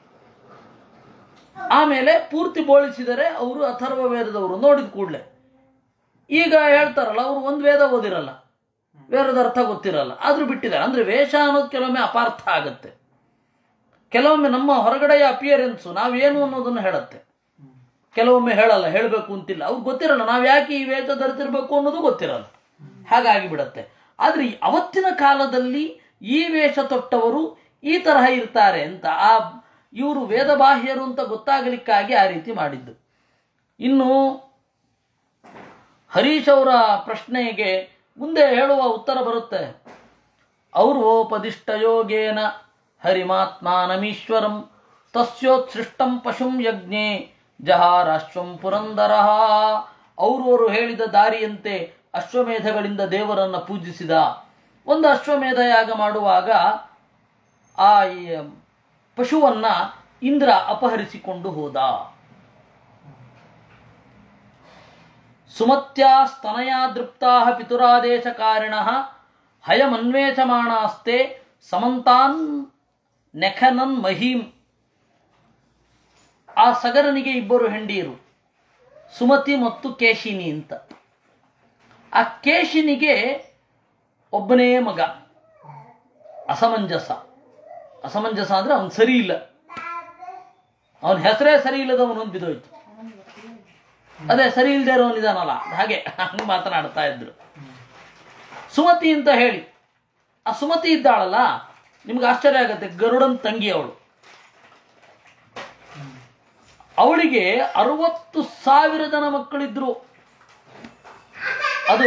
ಆಮೇಲೆ ಪೂರ್ತಿ ಬೋಳಿಸಿದರೆ ಅವರು ಅಥರ್ವ ವೇದದವರು. ನೋಡಿದ ಕೂಡಲೇ ಈಗ ಹೇಳ್ತಾರಲ್ಲ, ಅವರು ಒಂದು ವೇದ ಓದಿರಲ್ಲ, ವೇದದ ಅರ್ಥ ಗೊತ್ತಿರಲ್ಲ, ಆದ್ರೂ ಬಿಟ್ಟಿದ್ದಾರೆ. ಅಂದ್ರೆ ವೇಷ ಅನ್ನೋದು ಕೆಲವೊಮ್ಮೆ ಅಪಾರ್ಥ ಆಗತ್ತೆ, ಕೆಲವೊಮ್ಮೆ ನಮ್ಮ ಹೊರಗಡೆಯ ಅಪಿಯರೆನ್ಸು ನಾವೇನು ಅನ್ನೋದನ್ನು ಹೇಳುತ್ತೆ, ಕೆಲವೊಮ್ಮೆ ಹೇಳಲ್ಲ, ಹೇಳಬೇಕು ಅಂತಿಲ್ಲ, ಅವ್ರಿಗೆ ಗೊತ್ತಿರಲ್ಲ ನಾವು ಯಾಕೆ ಈ ವೇಷ ಧರಿಸಿರ್ಬೇಕು ಅನ್ನೋದು ಗೊತ್ತಿರಲ್ಲ, ಹಾಗಾಗಿ ಬಿಡತ್ತೆ. ಆದ್ರೆ ಅವತ್ತಿನ ಕಾಲದಲ್ಲಿ ಈ ವೇಷ ತೊಟ್ಟವರು ಈ ತರಹ ಇರ್ತಾರೆ ಅಂತ, ಆ ಇವರು ವೇದಬಾಹ್ಯರು ಅಂತ ಗೊತ್ತಾಗಲಿಕ್ಕಾಗಿ ಆ ರೀತಿ ಮಾಡಿದ್ದು. ಇನ್ನು ಹರೀಶ್ ಅವರ ಪ್ರಶ್ನೆಗೆ ಮುಂದೆ ಹೇಳುವ ಉತ್ತರ ಬರುತ್ತೆ. ಔರ್ವೋಪದಿಷ್ಟ ಯೋಗೇನ ಹರಿಮಾತ್ಮಾನಮೀಶ್ವರಂ ತಸ್ಯೋತ್ಸೃಷ್ಟಂ ಪಶುಂ ಯಜ್ಞೆ ಜಹಾರಾಶ್ವಂ ಪುರಂದರ. ಔರ್ವರು ಹೇಳಿದ ದಾರಿಯಂತೆ ಅಶ್ವಮೇಧಗಳಿಂದ ದೇವರನ್ನು ಪೂಜಿಸಿದ. ಒಂದು ಅಶ್ವಮೇಧ ಯಾಗ ಮಾಡುವಾಗ ಆ ಪಶುವನ್ನ ಇಂದ್ರ ಅಪಹರಿಸಿಕೊಂಡು ಹೋದ. ಸುಮತ್ಯಾ ಸ್ತನಯಾ ದೃಪ್ತಾ ಪಿತುರಾದೇಶ ಕಾರಿಣ ಹಯಮನ್ವೇಷಮಾಣಾಸ್ತೆ ಸಮಂತಾನ್ ನೆಖನನ್ ಮಹೀಂ. ಆ ಸಗರನಿಗೆ ಇಬ್ಬರು ಹೆಂಡಿಯರು, ಸುಮತಿ ಮತ್ತು ಕೇಶಿನಿ ಅಂತ. ಆ ಕೇಶಿನಿಗೆ ಒಬ್ಬನೇ ಮಗ. ಅಸಮಂಜಸ, ಅಸಮಂಜಸ ಅಂದ್ರೆ ಅವನು ಸರಿ ಇಲ್ಲ, ಅವನ ಹೆಸರೇ ಸರಿ ಇಲ್ಲದವನು ಒಂದು ಬಿದ್ದೋಯ್ತು. ಅದೇ ಸರಿ ಇಲ್ಲದೆ ಇರೋನಿದಾನಲ್ಲ, ಹಾಗೆ ಹಂಗೆ ಮಾತನಾಡ್ತಾ ಇದ್ರು. ಸುಮತಿ ಅಂತ ಹೇಳಿ ಆ ಸುಮತಿ ಇದ್ದಾಳಲ್ಲ, ನಿಮ್ಗೆ ಆಶ್ಚರ್ಯ ಆಗತ್ತೆ, ಗರುಡನ್ ತಂಗಿ ಅವಳು. ಅವಳಿಗೆ ಅರವತ್ತು ಸಾವಿರ ಜನ ಮಕ್ಕಳಿದ್ರು. ಅದು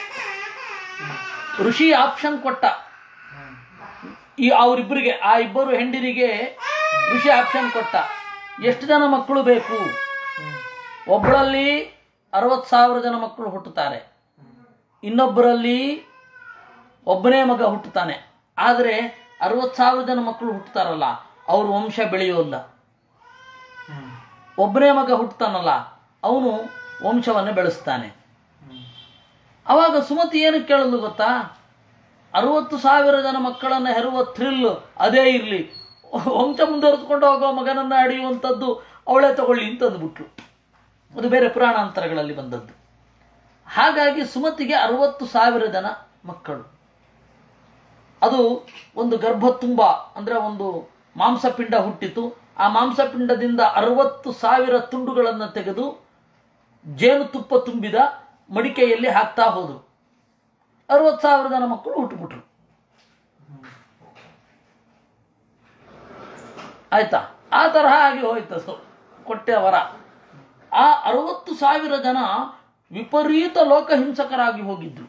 ಋಷಿ ಆಪ್ಷನ್ ಕೊಟ್ಟ ಈ ಅವರಿಬ್ಬರಿಗೆ, ಆ ಇಬ್ಬರು ಹೆಂಡಿರಿಗೆ ಋಷಿ ಆಪ್ಷನ್ ಕೊಟ್ಟ, ಎಷ್ಟು ಜನ ಮಕ್ಕಳು ಬೇಕು. ಒಬ್ಬಳಲ್ಲಿ ಅರವತ್ತು ಸಾವಿರ ಜನ ಮಕ್ಕಳು ಹುಟ್ಟುತ್ತಾರೆ, ಇನ್ನೊಬ್ಬರಲ್ಲಿ ಒಬ್ಬನೇ ಮಗ ಹುಟ್ಟುತ್ತಾನೆ. ಆದರೆ ಅರವತ್ತು ಸಾವಿರ ಜನ ಮಕ್ಕಳು ಹುಟ್ಟುತ್ತಾರಲ್ಲ, ಅವ್ರ ವಂಶ ಬೆಳೆಯೋಲ್ಲ. ಒಬ್ಬನೇ ಮಗ ಹುಟ್ಟುತ್ತಾನಲ್ಲ, ಅವನು ವಂಶವನ್ನು ಬೆಳೆಸ್ತಾನೆ. ಅವಾಗ ಸುಮತಿ ಏನು ಕೇಳಲು ಗೊತ್ತಾ, ಅರವತ್ತು ಸಾವಿರ ಜನ ಮಕ್ಕಳನ್ನು ಹೆರುವ ಥ್ರಿಲ್ ಅದೇ ಇರಲಿ, ವಂಶ ಮುಂದುವರೆದುಕೊಂಡು ಹೋಗೋ ಮಗನನ್ನು ಹಡಿಯುವಂಥದ್ದು ಅವಳೇ ತಗೊಳ್ಳಿ ಅಂತ ಅಂದ್ಬಿಟ್ರು. ಅದು ಬೇರೆ ಪುರಾಣಾಂತರಗಳಲ್ಲಿ ಬಂದದ್ದು. ಹಾಗಾಗಿ ಸುಮತಿಗೆ ಅರವತ್ತು ಸಾವಿರ ಜನ ಮಕ್ಕಳು. ಅದು ಒಂದು ಗರ್ಭ ತುಂಬ ಅಂದ್ರೆ ಒಂದು ಮಾಂಸಪಿಂಡ ಹುಟ್ಟಿತು. ಆ ಮಾಂಸಪಿಂಡದಿಂದ ಅರವತ್ತು ಸಾವಿರ ತುಂಡುಗಳನ್ನು ತೆಗೆದು ಜೇನುತುಪ್ಪ ತುಂಬಿದ ಮಡಿಕೆಯಲ್ಲಿ ಹಾಕ್ತಾ ಹೋದ್ರು. ಅರವತ್ತು ಸಾವಿರ ಜನ ಮಕ್ಕಳು ಹುಟ್ಟುಬಿಟ್ರು. ಆಯ್ತಾ, ಆ ತರಹ ಆಗಿ ಹೋಯ್ತದು, ಕೊಟ್ಟೆ ವರ. ಆ ಅರವತ್ತು ಸಾವಿರ ಜನ ವಿಪರೀತ ಲೋಕಹಿಂಸಕರಾಗಿ ಹೋಗಿದ್ರು.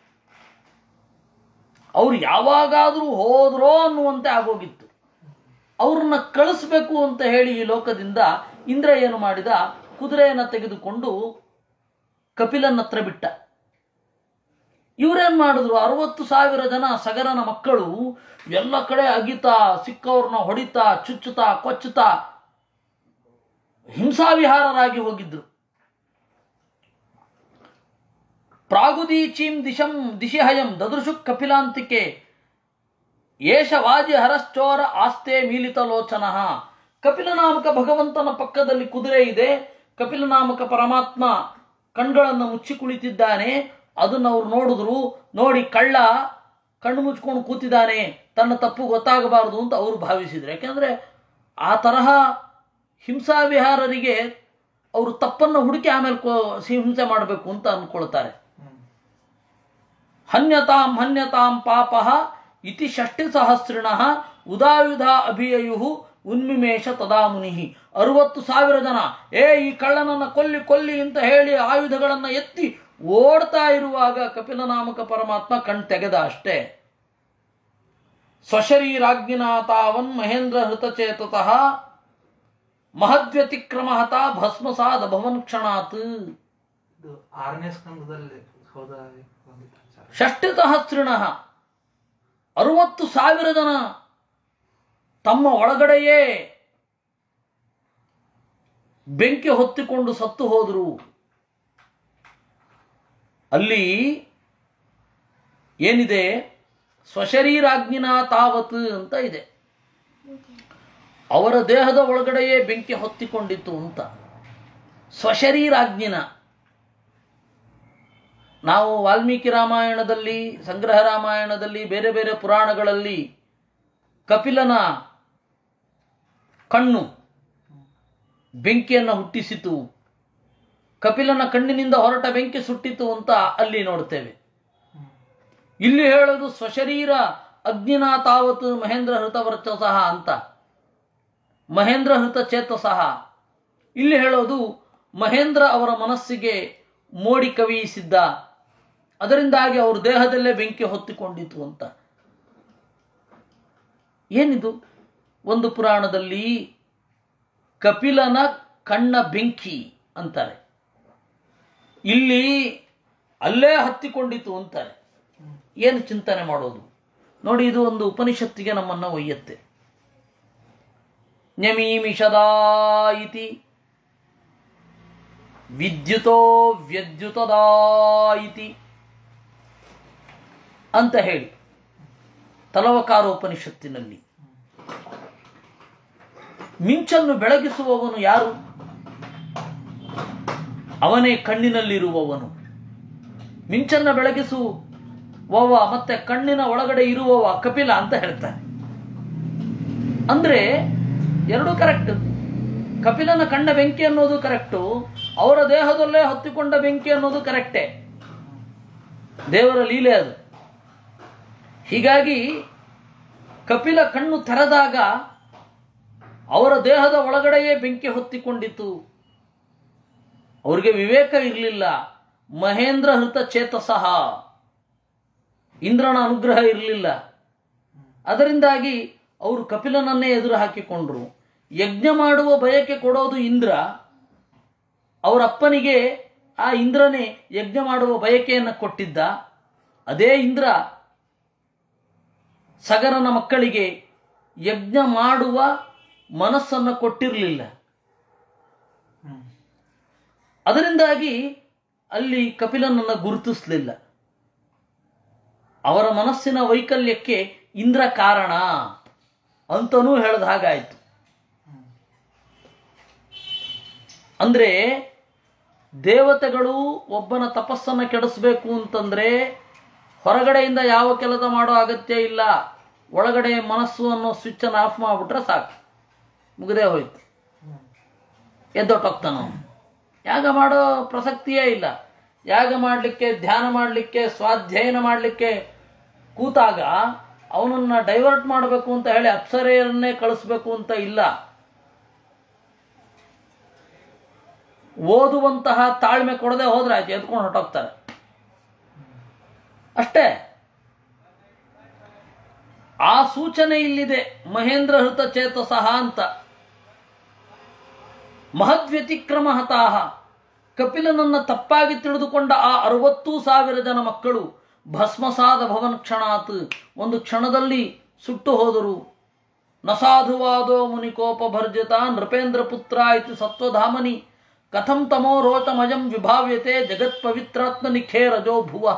ಅವ್ರು ಯಾವಾಗಾದರೂ ಹೋದ್ರೋ ಅನ್ನುವಂತೆ ಆಗೋಗಿತ್ತು. ಅವ್ರನ್ನ ಕಳಿಸ್ಬೇಕು ಅಂತ ಹೇಳಿ ಈ ಲೋಕದಿಂದ ಇಂದ್ರ ಏನು ಮಾಡಿದ, ಕುದುರೆಯನ್ನು ತೆಗೆದುಕೊಂಡು ಕಪಿಲನ ಹತ್ರ ಬಿಟ್ಟ. ಇವರೇನ್ ಮಾಡಿದ್ರು, ಅರವತ್ತು ಸಾವಿರ ಜನ ಸಗರನ ಮಕ್ಕಳು ಎಲ್ಲ ಕಡೆ ಅಗಿತಾ, ಸಿಕ್ಕವ್ರನ್ನ ಹೊಡಿತಾ, ಚುಚ್ಚುತ್ತಾ, ಕೊಚ್ಚುತ್ತಾ ಹಿಂಸಾವಿಹಾರರಾಗಿ ಹೋಗಿದ್ರು. ಪ್ರಾಗುದೀಚೀಂ ದಿಶಂ ದಿಶಿಹಯಂ ದದೃಶು ಕಪಿಲಾಂತಿಕೆ ಏಷ ವಾಜಿ ಹರಶ್ಚೋರ ಆಸ್ತೆ ಮೀಲಿತ ಲೋಚನ. ಕಪಿಲನಾಮಕ ಭಗವಂತನ ಪಕ್ಕದಲ್ಲಿ ಕುದುರೆ ಇದೆ. ಕಪಿಲನಾಮಕ ಪರಮಾತ್ಮ ಕಣ್ಗಳನ್ನು ಮುಚ್ಚಿ ಕುಳಿತಿದ್ದಾನೆ. ಅದನ್ನು ಅವ್ರು ನೋಡಿದ್ರು. ನೋಡಿ ಕಳ್ಳ ಕಣ್ಣು ಮುಚ್ಕೊಂಡು ಕೂತಿದ್ದಾನೆ, ತನ್ನ ತಪ್ಪು ಗೊತ್ತಾಗಬಾರದು ಅಂತ ಅವರು ಭಾವಿಸಿದ್ರು. ಯಾಕೆಂದ್ರೆ ಆ ತರಹ ಹಿಂಸಾವಿಹಾರರಿಗೆ ಅವರು ತಪ್ಪನ್ನು ಹುಡುಕಿ ಆಮೇಲೆ ಹಿಂಸೆ ಮಾಡಬೇಕು ಅಂತ ಅಂದ್ಕೊಳ್ತಾರೆ. ಹನ್ಯತಾಂ ಹನ್ಯತಾಂ ಪಾಪಃ ಇತಿ ಷಷ್ಟಿ ಸಹಸ್ರಿಣ ಉದಾಯುಧ ಅಭಿಯಯು ಉನ್ಮಿಮೇಷ ತದಾ ಮುನಿ. ಅರವತ್ತು ಸಾವಿರ ಜನ ಏ ಈ ಕಳ್ಳನನ್ನ ಕೊಲ್ಲಿ ಕೊಲ್ಲಿ ಅಂತ ಹೇಳಿ ಆಯುಧಗಳನ್ನು ಎತ್ತಿ ಓಡ್ತಾ ಇರುವಾಗ ಕಪಿಲನಾಮಕ ಪರಮಾತ್ಮ ಕಣ್ ತೆಗೆದ ಅಷ್ಟೇ. ಸ್ವಶರೀರಾಜ್ಞಿನಾ ತಾವನ್ ಮಹೇಂದ್ರ ಹೃತಚೇತತಃ ಮಹದ್ವ್ಯತಿಕ್ರಮ ಹತ ಭಸ್ಮಸಾದ ಭವನ್ ಕ್ಷಣಾತ್. ಆರನೇ ಸ್ಕಂದದಲ್ಲಿ ಷಷ್ಟಿ ಸಹಸ್ರಿಣ ಅರವತ್ತು ಸಾವಿರ ಜನ ತಮ್ಮ ಒಳಗಡೆಯೇ ಬೆಂಕಿ ಹೊತ್ತಿಕೊಂಡು ಸತ್ತು ಹೋದರು. ಅಲ್ಲಿ ಏನಿದೆ, ಸ್ವಶರೀರಾಜ್ಞಿನಾ ತಾವತ್ ಅಂತ ಇದೆ. ಅವರ ದೇಹದ ಒಳಗಡೆಯೇ ಬೆಂಕಿ ಹೊತ್ತಿಕೊಂಡಿತ್ತು ಅಂತ. ಸ್ವಶರೀರಾಜ್ಞಿನ ನಾವು ವಾಲ್ಮೀಕಿ ರಾಮಾಯಣದಲ್ಲಿ, ಸಂಗ್ರಹ ರಾಮಾಯಣದಲ್ಲಿ, ಬೇರೆ ಬೇರೆ ಪುರಾಣಗಳಲ್ಲಿ ಕಪಿಲನ ಕಣ್ಣು ಬೆಂಕಿಯನ್ನು ಹುಟ್ಟಿಸಿತು, ಕಪಿಲನ ಕಣ್ಣಿನಿಂದ ಹೊರಟ ಬೆಂಕಿ ಸುಟ್ಟಿತು ಅಂತ ಅಲ್ಲಿ ನೋಡ್ತೇವೆ. ಇಲ್ಲಿ ಹೇಳೋದು ಸ್ವಶರೀರ ಅಗ್ನಿನಾ ತಾವತ್ ಮಹೇಂದ್ರ ಹೃತ ವರ್ಚಸಃ ಅಂತ, ಮಹೇಂದ್ರ ಹೃತ ಚೇತಸಃ. ಇಲ್ಲಿ ಹೇಳೋದು ಮಹೇಂದ್ರ ಅವರ ಮನಸ್ಸಿಗೆ ಮೋಡಿ ಕವಿಯಿಸಿದ್ದ, ಅದರಿಂದಾಗಿ ಅವ್ರ ದೇಹದಲ್ಲೇ ಬೆಂಕಿ ಹೊತ್ತಿಕೊಂಡಿತು ಅಂತ. ಏನಿದು? ಒಂದು ಪುರಾಣದಲ್ಲಿ ಕಪಿಲನ ಕಣ್ಣ ಬೆಂಕಿ ಅಂತಾರೆ, ಇಲ್ಲಿ ಅಲ್ಲೇ ಹತ್ತಿಕೊಂಡಿತು ಅಂತಾರೆ. ಏನು ಚಿಂತನೆ ಮಾಡೋದು ನೋಡಿ. ಇದು ಒಂದು ಉಪನಿಷತ್ತಿಗೆ ನಮ್ಮನ್ನು ಒಯ್ಯತ್ತೆ. ನ್ಯಮೀಮಿಷದಾ ಇತಿ ವಿದ್ಯುತೋ ವ್ಯದ್ಯುತದಾ ಇತಿ ಅಂತ ಹೇಳಿ ತಲವಕಾರ ಉಪನಿಷತ್ತಿನಲ್ಲಿ ಮಿಂಚನ್ನು ಬೆಳಗಿಸುವವನು ಯಾರು? ಅವನೇ ಕಣ್ಣಿನಲ್ಲಿರುವವನು. ಮಿಂಚನ್ನ ಬೆಳಗಿಸುವವ ಮತ್ತೆ ಕಣ್ಣಿನ ಒಳಗಡೆ ಇರುವವ ಕಪಿಲ ಅಂತ ಹೇಳ್ತಾರೆ. ಅಂದ್ರೆ ಎರಡೂ ಕರೆಕ್ಟ್. ಕಪಿಲನ ಕಣ್ಣ ಬೆಂಕಿ ಅನ್ನೋದು ಕರೆಕ್ಟು, ಅವರ ದೇಹದಲ್ಲೇ ಹತ್ತಿಕೊಂಡ ಬೆಂಕಿ ಅನ್ನೋದು ಕರೆಕ್ಟೇ. ದೇವರ ಲೀಲೆ ಅದು. ಹೀಗಾಗಿ ಕಪಿಲ ಕಣ್ಣು ತೆರೆದಾಗ ಅವರ ದೇಹದ ಒಳಗಡೆಯೇ ಬೆಂಕಿ ಹೊತ್ತಿಕೊಂಡಿತು. ಅವ್ರಿಗೆ ವಿವೇಕ ಇರಲಿಲ್ಲ. ಮಹೇಂದ್ರ ಹೃತ ಚೇತಸಃ, ಇಂದ್ರನ ಅನುಗ್ರಹ ಇರಲಿಲ್ಲ. ಅದರಿಂದಾಗಿ ಅವರು ಕಪಿಲನನ್ನೇ ಎದುರು ಹಾಕಿಕೊಂಡ್ರು. ಯಜ್ಞ ಮಾಡುವ ಬಯಕೆ ಕೊಡೋದು ಇಂದ್ರ. ಅವರ ಅಪ್ಪನಿಗೆ ಆ ಇಂದ್ರನೇ ಯಜ್ಞ ಮಾಡುವ ಬಯಕೆಯನ್ನು ಕೊಟ್ಟಿದ್ದ. ಅದೇ ಇಂದ್ರ ಸಗರನ ಮಕ್ಕಳಿಗೆ ಯಜ್ಞ ಮಾಡುವ ಮನಸ್ಸನ್ನು ಕೊಟ್ಟಿರಲಿಲ್ಲ. ಅದರಿಂದಾಗಿ ಅಲ್ಲಿ ಕಪಿಲನನ್ನು ಗುರುತಿಸಲಿಲ್ಲ. ಅವರ ಮನಸ್ಸಿನ ವೈಕಲ್ಯಕ್ಕೆ ಇಂದ್ರ ಕಾರಣ ಅಂತನೂ ಹೇಳದ ಹಾಗಾಯಿತು. ಅಂದ್ರೆ ದೇವತೆಗಳು ಒಬ್ಬನ ತಪಸ್ಸನ್ನು ಕೆಡಿಸಬೇಕು ಅಂತಂದ್ರೆ ಹೊರಗಡೆಯಿಂದ ಯಾವ ಕೆಲಸ ಮಾಡೋ ಅಗತ್ಯ ಇಲ್ಲ. ಒಳಗಡೆ ಮನಸ್ಸು ಅನ್ನೋ ಸ್ವಿಚ್ ಅನ್ನು ಆಫ್ ಮಾಡಿಬಿಟ್ರೆ ಸಾಕು, ಮುಗದೇ ಹೋಯ್ತು. ಎದ್ದೊಟ್ಟೋಗ್ತಾನ. ಯಾಗ ಮಾಡೋ ಪ್ರಸಕ್ತಿಯೇ ಇಲ್ಲ. ಯಾಗ ಮಾಡಲಿಕ್ಕೆ, ಧ್ಯಾನ ಮಾಡಲಿಕ್ಕೆ, ಸ್ವಾಧ್ಯಯನ ಮಾಡಲಿಕ್ಕೆ ಕೂತಾಗ ಅವನನ್ನ ಡೈವರ್ಟ್ ಮಾಡಬೇಕು ಅಂತ ಹೇಳಿ ಅಪ್ಸರೆಯನ್ನೇ ಕಳಿಸ್ಬೇಕು ಅಂತ ಇಲ್ಲ. ಓದುವಂತಹ ತಾಳ್ಮೆ ಕೊಡದೆ ಹೋದ್ರೆ ಆಯ್ತು, ಎದ್ಕೊಂಡು ಹೊರಟೋಗ್ತಾರೆ ಅಷ್ಟೇ. ಆ ಸೂಚನೆ ಇಲ್ಲಿದೆ, ಮಹೇಂದ್ರ ಹೃತ ಚೇತಸಃ ಅಂತ. ಮಹದ್ವ್ಯತಿಕ್ರಮ ಹತಾಹ, ಕಪಿಲನನ್ನ ತಪ್ಪಾಗಿ ತಿಳಿದುಕೊಂಡ ಆ ಅರವತ್ತು ಸಾವಿರ ಜನ ಮಕ್ಕಳು ಭಸ್ಮಸಾದ ಭವನ್ ಕ್ಷಣಾತ್, ಒಂದು ಕ್ಷಣದಲ್ಲಿ ಸುಟ್ಟು ಹೋದರು. ನಸಾಧುವಾದೋ ಮುನಿಕೋಪಭರ್ಜಿತ ನೃಪೇಂದ್ರ ಪುತ್ರ ಇತಿ ಸತ್ವಧಾಮನಿ ಕಥಂ ತಮೋ ರೋಚಮಯಂ ವಿಭಾವ್ಯತೆ ಜಗತ್ ಪವಿತ್ರಾತ್ಮ ನಿಖೇರಜೋ ಭುವಃ.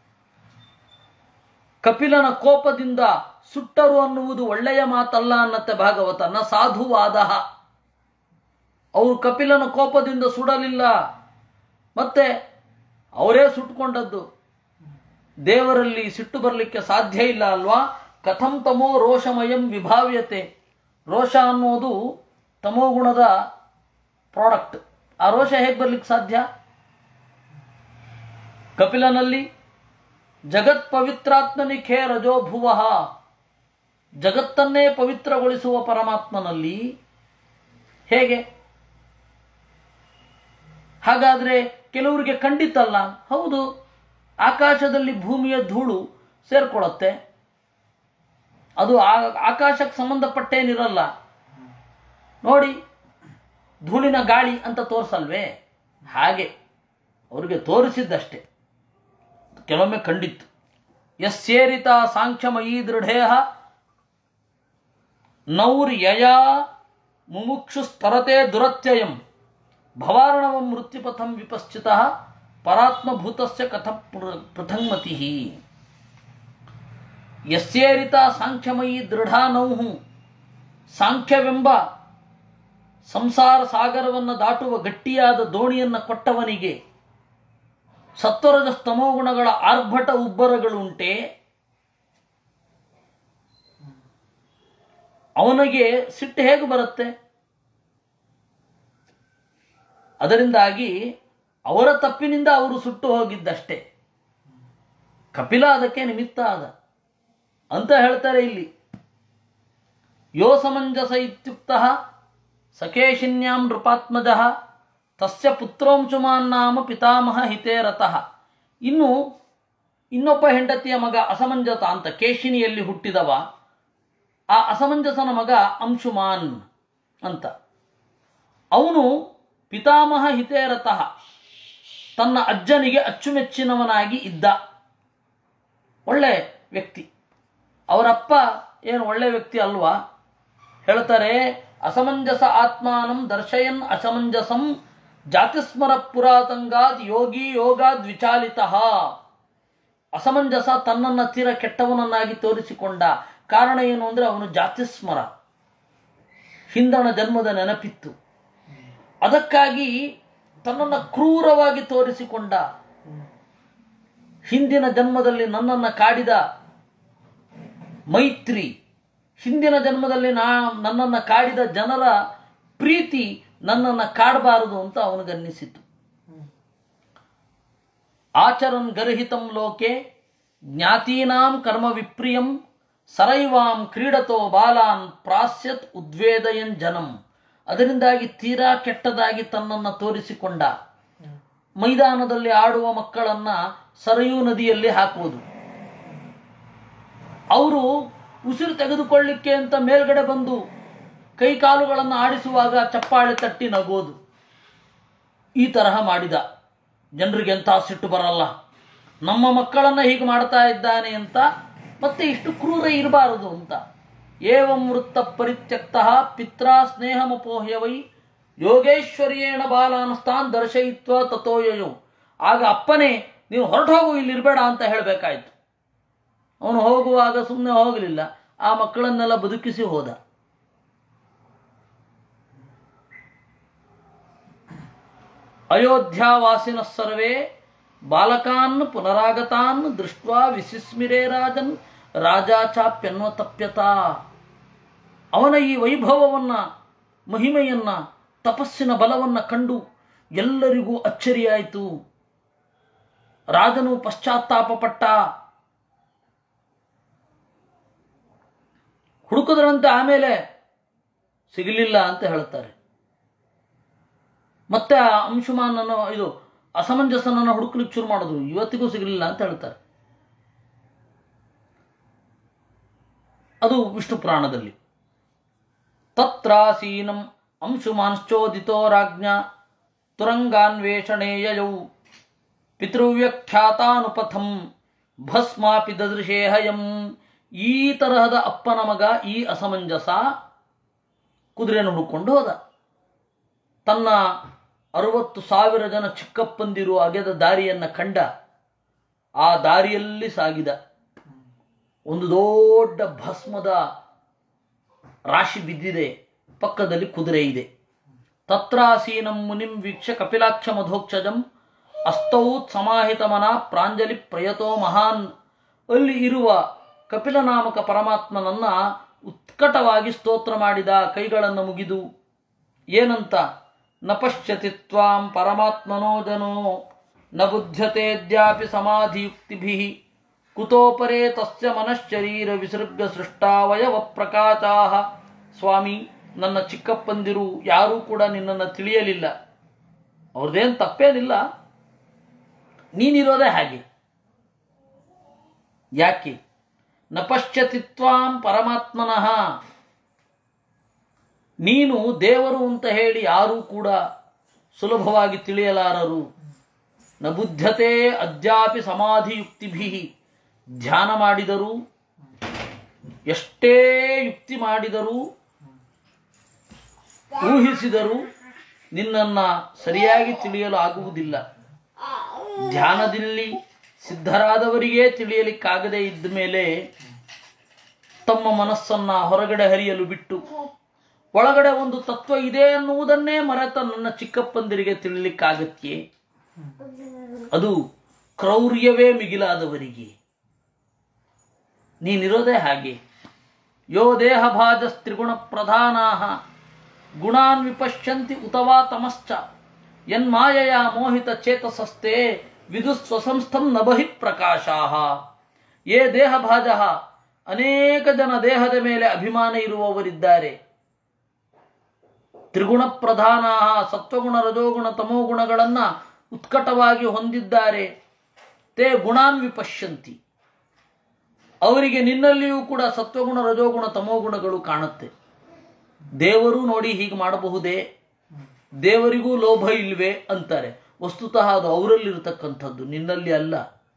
ಕಪಿಲನ ಕೋಪದಿಂದ ಸುಟ್ಟರು ಅನ್ನುವುದು ಒಳ್ಳೆಯ ಮಾತಲ್ಲ ಅನ್ನತ್ತೆ ಭಾಗವತ. ನ ಸಾಧುವಾದ, ಅವರು ಕಪಿಲನ ಕೋಪದಿಂದ ಸುಡಲಿಲ್ಲ, ಮತ್ತೆ ಅವರೇ ಸುಟ್ಕೊಂಡದ್ದು. ದೇವರಲ್ಲಿ ಸಿಟ್ಟು ಬರಲಿಕ್ಕೆ ಸಾಧ್ಯ ಇಲ್ಲ ಅಲ್ವಾ. ಕಥಂ ತಮೋ ರೋಷಮಯಂ ವಿಭಾವ್ಯತೆ, ರೋಷ ಅನ್ನೋದು ತಮೋಗುಣದ ಪ್ರಾಡಕ್ಟ್. ಆ ರೋಷ ಹೇಗೆ ಬರ್ಲಿಕ್ಕೆ ಸಾಧ್ಯ? ಕಪಿಲನಲ್ಲಿ ಜಗತ್ ಪವಿತ್ರಾತ್ಮನಿಖೇ ರಜೋ ಭುವಃ, ಜಗತ್ತನ್ನೇ ಪವಿತ್ರಗೊಳಿಸುವ ಪರಮಾತ್ಮನಲ್ಲಿ ಹೇಗೆ? ಹಾಗಾದ್ರೆ ಕೆಲವರಿಗೆ ಖಂಡಿತಲ್ಲ. ಹೌದು, ಆಕಾಶದಲ್ಲಿ ಭೂಮಿಯ ಧೂಳು ಸೇರ್ಕೊಳ್ಳುತ್ತೆ, ಅದು ಆಕಾಶಕ್ಕೆ ಸಂಬಂಧಪಟ್ಟೇನಿರಲ್ಲ. ನೋಡಿ, ಧೂಳಿನ ಗಾಳಿ ಅಂತ ತೋರಿಸಲ್ವೇ? ಹಾಗೆ ಅವ್ರಿಗೆ ತೋರಿಸಿದ್ದಷ್ಟೇ. ಕೆಲವೊಮ್ಮೆ ಖಂಡಿತ್ತು. ಯಸ್ಯೇರಿತ ಸಾಂಖ್ಯಮಯೀ ದೃಢೇಹ ನೌರ್ಯಯ ಮುಮುಕ್ಷು ಸ್ತರತೆ ದುರತ್ಯಯಂ ಭವಾರ್ಣವಂ ಮೃತ್ಯುಪಥಂ ವಿಪಶ್ಚಿತಃ ಪರಾತ್ಮಭೂತಸ್ಯ ಕಥ ಪೃಥಂಗಮತಿ. ಯಸ್ಯೇರಿತ ಸಾಂಖ್ಯಮಯೀ ದೃಢ ನೌಹು, ಸಾಂಖ್ಯವೆಂಬ ಸಂಸಾರ ಸಾಗರವನ್ನು ದಾಟುವ ಗಟ್ಟಿಯಾದ ದೋಣಿಯನ್ನು ಕೊಟ್ಟವನಿಗೆ ಸತ್ವರಜ ಸ್ತಮೋಗುಣಗಳ ಆರ್ಭಟ ಉಬ್ಬರಗಳುಂಟೆ, ಅವನಿಗೆ ಸಿಟ್ಟು ಹೇಗೆ ಬರುತ್ತೆ? ಅದರಿಂದಾಗಿ ಅವರ ತಪ್ಪಿನಿಂದ ಅವರು ಸುಟ್ಟು ಹೋಗಿದ್ದಷ್ಟೇ. ಕಪಿಲ ಅದಕ್ಕೆ ನಿಮಿತ್ತ ಆದ ಅಂತ ಹೇಳ್ತಾರೆ ಇಲ್ಲಿ. ಯೋ ಸಮಂಜಸ ಇತ್ಯುಕ್ತಃ ಸಕೇಶಿನ್ಯಾಂ ನೃಪಾತ್ಮಜಃ ತಸ್ಯ ಪುತ್ರೋಂಶುಮಾನ್ ನಾಮ ಪಿತಾಮಹ ಹಿತೇ ರತಃ. ಇನ್ನು ಇನ್ನೊಬ್ಬ ಹೆಂಡತಿಯ ಮಗ ಅಸಮಂಜಸ ಅಂತ ಕೇಶಿನಿಯಲ್ಲಿ ಹುಟ್ಟಿದವ, ಆ ಅಸಮಂಜಸನ ಮಗ ಅಂಶುಮಾನ್ ಅಂತ. ಅವನು ಪಿತಾಮಹ ಹಿತೇ ರತಃ, ತನ್ನ ಅಜ್ಜನಿಗೆ ಅಚ್ಚುಮೆಚ್ಚಿನವನಾಗಿ ಇದ್ದ ಒಳ್ಳೆ ವ್ಯಕ್ತಿ. ಅವರಪ್ಪ ಏನು ಒಳ್ಳೆ ವ್ಯಕ್ತಿ ಅಲ್ವಾ? ಹೇಳ್ತಾರೆ, ಅಸಮಂಜಸ ಆತ್ಮಾನಂ ದರ್ಶಯನ್ ಅಸಮಂಜಸಂ ಜಾತಿಸ್ಮರ ಪುರಾತಂಗಾದ್ ಯೋಗಿ ಯೋಗಾದ್ ವಿಚಾಲಿತ. ಅಸಮಂಜಸ ತನ್ನನ್ನು ತೀರ ಕೆಟ್ಟವನನ್ನಾಗಿ ತೋರಿಸಿಕೊಂಡ ಕಾರಣ ಏನು ಅಂದರೆ ಅವನು ಜಾತಿಸ್ಮರ, ಹಿಂದಣ ಜನ್ಮದ ನೆನಪಿತ್ತು. ಅದಕ್ಕಾಗಿ ತನ್ನನ್ನು ಕ್ರೂರವಾಗಿ ತೋರಿಸಿಕೊಂಡ. ಹಿಂದಿನ ಜನ್ಮದಲ್ಲಿ ನನ್ನನ್ನು ಕಾಡಿದ ಮೈತ್ರಿ, ಹಿಂದಿನ ಜನ್ಮದಲ್ಲಿ ನಾ ನನ್ನನ್ನು ಕಾಡಿದ ಜನರ ಪ್ರೀತಿ ನನ್ನನ್ನು ಕಾಡಬಾರದು ಅಂತ ಅವನಿಗನ್ನಿಸಿತು. ಆಚರನ್ ಗರ್ಹಿತಂ ಲೋಕೆ ಜ್ಞಾತೀನಾಂ ಕರ್ಮ ವಿಪ್ರಿಯಂ ಸರೈವಾಂ ಕ್ರೀಡತೋ ಬಾಲಾನ್ ಪ್ರಾಸ್ಯತ್ ಉದ್ವೇದಯನ್ ಜನಂ. ಅದರಿಂದಾಗಿ ತೀರಾ ಕೆಟ್ಟದಾಗಿ ತನ್ನನ್ನು ತೋರಿಸಿಕೊಂಡ. ಮೈದಾನದಲ್ಲಿ ಆಡುವ ಮಕ್ಕಳನ್ನ ಸರಯೂ ನದಿಯಲ್ಲಿ ಹಾಕುವುದು, ಅವರು ಉಸಿರು ತೆಗೆದುಕೊಳ್ಳಿಕ್ಕೆ ಅಂತ ಮೇಲ್ಗಡೆ ಬಂದು ಕೈ ಕಾಲುಗಳನ್ನು ಆಡಿಸುವಾಗ ಚಪ್ಪಾಳೆ ತಟ್ಟಿ ನಗೋದು. ಈ ತರಹ ಮಾಡಿದ. ಜನರಿಗೆ ಎಂಥ ಸಿಟ್ಟು ಬರಲ್ಲ, ನಮ್ಮ ಮಕ್ಕಳನ್ನು ಹೀಗೆ ಮಾಡ್ತಾ ಇದ್ದಾನೆ ಅಂತ, ಮತ್ತೆ ಇಷ್ಟು ಕ್ರೂರ ಇರಬಾರದು ಅಂತ. ಏವಂ ವೃತ್ತ ಪರಿತ್ಯಕ್ತಃ ಪಿತ್ರಾ ಸ್ನೇಹಮಪೋಹ್ಯವೈ ಯೋಗೇಶ್ವರ್ಯೇಣ ಬಾಲಾನಸ್ತಾನ್ ದರ್ಶಯಿತ್ವ ತಥೋಯಯೋ. ಆಗ ಅಪ್ಪನೇ ನೀನು ಹೊರಟು ಹೋಗು, ಇಲ್ಲಿರಬೇಡ ಅಂತ ಹೇಳಬೇಕಾಯ್ತು. ಅವನು ಹೋಗುವಾಗ ಸುಮ್ಮನೆ ಹೋಗಲಿಲ್ಲ, ಆ ಮಕ್ಕಳನ್ನೆಲ್ಲ ಬದುಕಿಸಿ ಹೋದ. ಅಯೋಧ್ಯಾವಾಸಿನ ಸರ್ವೇ ಬಾಲಕಾನ್ ಪುನರಾಗತಾನ್ ದೃಷ್ಟ್ವಾ ವಿಸಿಸ್ಮಿರೇ ರಾಜನ್ ರಾಜಾ ಚಾಪ್ಯನ್ವತಪ್ಯತ. ಅವನ ಈ ವೈಭವವನ್ನ, ಮಹಿಮೆಯನ್ನ, ತಪಸ್ಸಿನ ಬಲವನ್ನ ಕಂಡು ಎಲ್ಲರಿಗೂ ಅಚ್ಚರಿಯಾಯಿತು. ರಾಜನು ಪಶ್ಚಾತ್ತಾಪ ಪಟ್ಟ. ಹುಡುಕುದರಂತೆ ಆಮೇಲೆ ಸಿಗಲಿಲ್ಲ ಅಂತ ಹೇಳ್ತಾರೆ. ಮತ್ತೆ ಆ ಅಂಶುಮಾನನ್ನು ಇದು ಅಸಮಂಜಸನನ್ನು ಹುಡುಕ್ಲಿಕ್ಕೆ ಶುರು ಮಾಡಿದ್ರು, ಇವತ್ತಿಗೂ ಸಿಗಲಿಲ್ಲ ಅಂತ ಹೇಳ್ತಾರೆ. ಅದು ವಿಷ್ಣು ಪುರಾಣದಲ್ಲಿ. ತತ್ರಾಸೀನಂ ಅಂಶುಮಾಂಶ್ಚೋದಿತೋ ರಾಜ್ಞ ತುರಂಗಾನ್ವೇಷಣೆ ಯಯೌ ಪಿತೃವ್ಯಖ್ಯಾತಾನುಪಥಂ ಭಸ್ಮಾಪಿ ದದೃಶೇ ಹಯಂ. ಈ ತರಹದ ಅಪ್ಪನ ಮಗ ಈ ಅಸಮಂಜಸ ಕುದುರೆಯನ್ನು ಹುಡುಕೊಂಡು ಹೋದ. ತನ್ನ ಅರವತ್ತು ಸಾವಿರ ಜನ ಚಿಕ್ಕಪ್ಪಂದಿರು ಅಗೆದ ದಾರಿಯನ್ನು ಕಂಡ. ಆ ದಾರಿಯಲ್ಲಿ ಸಾಗಿದ. ಒಂದು ದೊಡ್ಡ ಭಸ್ಮದ ರಾಶಿ ಬಿದ್ದಿದೆ, ಪಕ್ಕದಲ್ಲಿ ಕುದುರೆ ಇದೆ. ತತ್ರಾಸೀನಂ ಮುನಿಂ ವೀಕ್ಷ ಕಪಿಲಾಕ್ಷ ಮಧೋಕ್ಷಜಂ ಅಸ್ತೌತ್ ಸಮಾಹಿತ ಮನ ಪ್ರಾಂಜಲಿ ಪ್ರಯತೋ ಮಹಾನ್. ಅಲ್ಲಿ ಇರುವ ಕಪಿಲನಾಮಕ ಪರಮಾತ್ಮನನ್ನ ಉತ್ಕಟವಾಗಿ ಸ್ತೋತ್ರ ಮಾಡಿದ, ಕೈಗಳನ್ನು ಮುಗಿದು. ಏನಂತ? ನ ಪಶ್ಯತಿ ತ್ವಾಂ ಪರಮಾತ್ಮನೋ ಜನೋ ನ ಬುಧ್ಯತೆದ್ಯಾಪಿ ಸಮಾಧಿಯುಕ್ತಿಭಿಃ ಕುತೋಪರೇ ತಸ್ಯ ಮನಶ್ಚರೀರ ವಿಸೃಗ್ಯ ಸೃಷ್ಟಾವಯವ ಪ್ರಕಾಶಾಃ. ಸ್ವಾಮಿ, ನನ್ನ ಚಿಕ್ಕಪ್ಪಂದಿರು ಯಾರೂ ಕೂಡ ನಿನ್ನನ್ನು ತಿಳಿಯಲಿಲ್ಲ. ಅವ್ರದ್ದೇನು ತಪ್ಪೇನಿಲ್ಲ, ನೀನಿರೋದೇ ಹಾಗೆ. ಯಾಕೆ? ನ ಪಶ್ಯತಿ ತ್ವಾಂ ಪರಮಾತ್ಮನಃ, ನೀನು ದೇವರು ಅಂತ ಹೇಳಿ ಯಾರೂ ಕೂಡ ಸುಲಭವಾಗಿ ತಿಳಿಯಲಾರರು. ನ ಬುದ್ಧತೆ ಅದ್ಯಾಪಿ ಸಮಾಧಿಯುಕ್ತಿಭಿಃ, ಧ್ಯಾನ ಮಾಡಿದರೂ ಎಷ್ಟೇ ಯುಕ್ತಿ ಮಾಡಿದರೂ ಊಹಿಸಿದರೂ ನಿನ್ನನ್ನು ಸರಿಯಾಗಿ ತಿಳಿಯಲು ಆಗುವುದಿಲ್ಲ. ಧ್ಯಾನದಲ್ಲಿ ಸಿದ್ಧರಾದವರಿಗೇ ತಿಳಿಯಲಿಕ್ಕಾಗದೇ ಇದ್ದ ಮೇಲೆ ತಮ್ಮ ಮನಸ್ಸನ್ನು ಹೊರಗಡೆ ಹರಿಯಲು ಬಿಟ್ಟು ಒಳಗಡೆ ಒಂದು ತತ್ವ ಇದೆ ಅನ್ನುವುದನ್ನೇ ಮರೆತ ನನ್ನ ಚಿಕ್ಕಪ್ಪಂದಿರಿಗೆ ತಿಳಿಲಿಕ್ಕಾಗತ್ಯೆ? ಅದು ಕ್ರೌರ್ಯವೇ ಮಿಗಿಲಾದವರಿಗೆ. ನೀನಿರೋದೇ ಹಾಗೆ. ಯೋ ದೇಹಭಾಜಸ್ತ್ರಿಗುಣ ಪ್ರಧಾನಾಃ ಗುಣಾನ್ ವಿಪಶ್ಯಂತಿ ಉತವಾ ತಮಶ್ಚ ಯನ್ಮಾಯಯ ಮೋಹಿತ ಚೇತಸಸ್ತೆ ವಿದುಸ್ವಸಂಸ್ಥಂ ನ ಬಹಿಃ ಪ್ರಕಾಶಾಃ. ಯೇ ದೇಹಭಾಜಃ, ಅನೇಕ ಜನ ದೇಹದ ಮೇಲೆ ಅಭಿಮಾನ ಇರುವವರಿದ್ದಾರೆ. ತ್ರಿಗುಣ ಪ್ರಧಾನಾಃ, ಸತ್ವಗುಣ ರಜೋಗುಣ ತಮೋಗುಣಗಳನ್ನು ಉತ್ಕಟವಾಗಿ ಹೊಂದಿದ್ದಾರೆ. ತೇ ಗುಣಾನ್ ವಿಪಶ್ಯಂತಿ, ಅವರಿಗೆ ನಿನ್ನಲ್ಲಿಯೂ ಕೂಡ ಸತ್ವಗುಣ ರಜೋಗುಣ ತಮೋಗುಣಗಳು ಕಾಣುತ್ತೆ. ದೇವರು ನೋಡಿ ಹೀಗೆ ಮಾಡಬಹುದೇ, ದೇವರಿಗೂ ಲೋಭ ಇಲ್ವೇ ಅಂತಾರೆ. ವಸ್ತುತಃ ಅದು ಅವರಲ್ಲಿರತಕ್ಕಂಥದ್ದು, ನಿನ್ನಲ್ಲಿ ಅಲ್ಲ.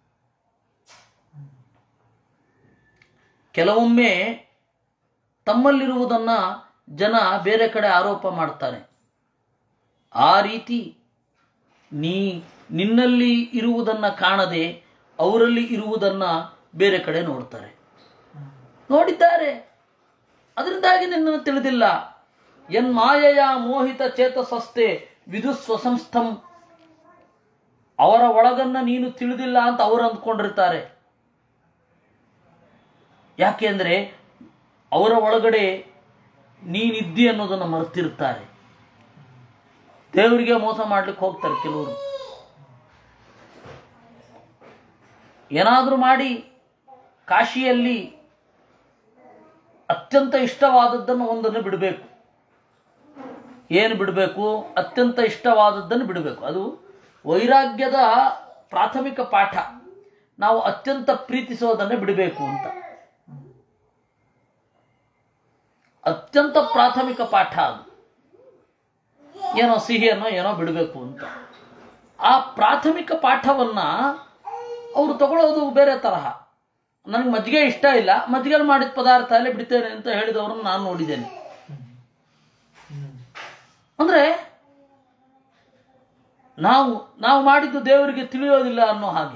ಕೆಲವೊಮ್ಮೆ ತಮ್ಮಲ್ಲಿರುವುದನ್ನು ಜನ ಬೇರೆ ಕಡೆ ಆರೋಪ ಮಾಡ್ತಾರೆ. ಆ ರೀತಿ ನೀ ನಿನ್ನಲ್ಲಿ ಇರುವುದನ್ನು ಕಾಣದೆ ಅವರಲ್ಲಿ ಇರುವುದನ್ನು ಬೇರೆ ಕಡೆ ನೋಡ್ತಾರೆ. ನೋಡಿದ್ದಾರೆ, ಅದರಿಂದಾಗಿ ನಿನ್ನನ್ನು ತಿಳಿದಿಲ್ಲ. ಯನ್ಮಾಯಯ ಮೋಹಿತ ಚೇತಸಸ್ತೆ ವಿದುಸ್ವಸಂಸ್ಥಂ, ಅವರ ಒಳಗನ್ನ ನೀನು ತಿಳಿದಿಲ್ಲ ಅಂತ ಅವರು ಅಂದ್ಕೊಂಡಿರ್ತಾರೆ. ಯಾಕೆಂದ್ರೆ ಅವರ ಒಳಗಡೆ ನೀನಿದ್ದಿ ಅನ್ನೋದನ್ನು ಮರೆತಿರ್ತಾರೆ. ದೇವರಿಗೆ ಮೋಸ ಮಾಡ್ಲಿಕ್ಕೆ ಹೋಗ್ತಾರೆ ಕೆಲವರು. ಏನಾದರೂ ಮಾಡಿ ಕಾಶಿಯಲ್ಲಿ ಅತ್ಯಂತ ಇಷ್ಟವಾದದ್ದನ್ನು ಒಂದನ್ನು ಬಿಡಬೇಕು. ಏನು ಬಿಡಬೇಕು? ಅತ್ಯಂತ ಇಷ್ಟವಾದದ್ದನ್ನು ಬಿಡಬೇಕು. ಅದು ವೈರಾಗ್ಯದ ಪ್ರಾಥಮಿಕ ಪಾಠ. ನಾವು ಅತ್ಯಂತ ಪ್ರೀತಿಸೋದನ್ನೇ ಬಿಡಬೇಕು ಅಂತ. ಅತ್ಯಂತ ಪ್ರಾಥಮಿಕ ಪಾಠ ಅದು. ಏನೋ ಸಿಹಿಯನ್ನು ಏನೋ ಬಿಡಬೇಕು ಅಂತ. ಆ ಪ್ರಾಥಮಿಕ ಪಾಠವನ್ನ ಅವರು ತಗೊಳ್ಳೋದು ಬೇರೆ ತರಹ. ನನಗೆ ಮಜ್ಜಿಗೆ ಇಷ್ಟ ಇಲ್ಲ, ಮಜ್ಜಿಗೆಲ್ಲಿ ಮಾಡಿದ ಪದಾರ್ಥ ಅಲ್ಲೇ ಬಿಡ್ತೇನೆ ಅಂತ ಹೇಳಿದವರನ್ನು ನಾನು ನೋಡಿದ್ದೇನೆ. ಅಂದ್ರೆ ನಾವು ನಾವು ಮಾಡಿದ್ದು ದೇವರಿಗೆ ತಿಳಿಯೋದಿಲ್ಲ ಅನ್ನೋ ಹಾಗೆ.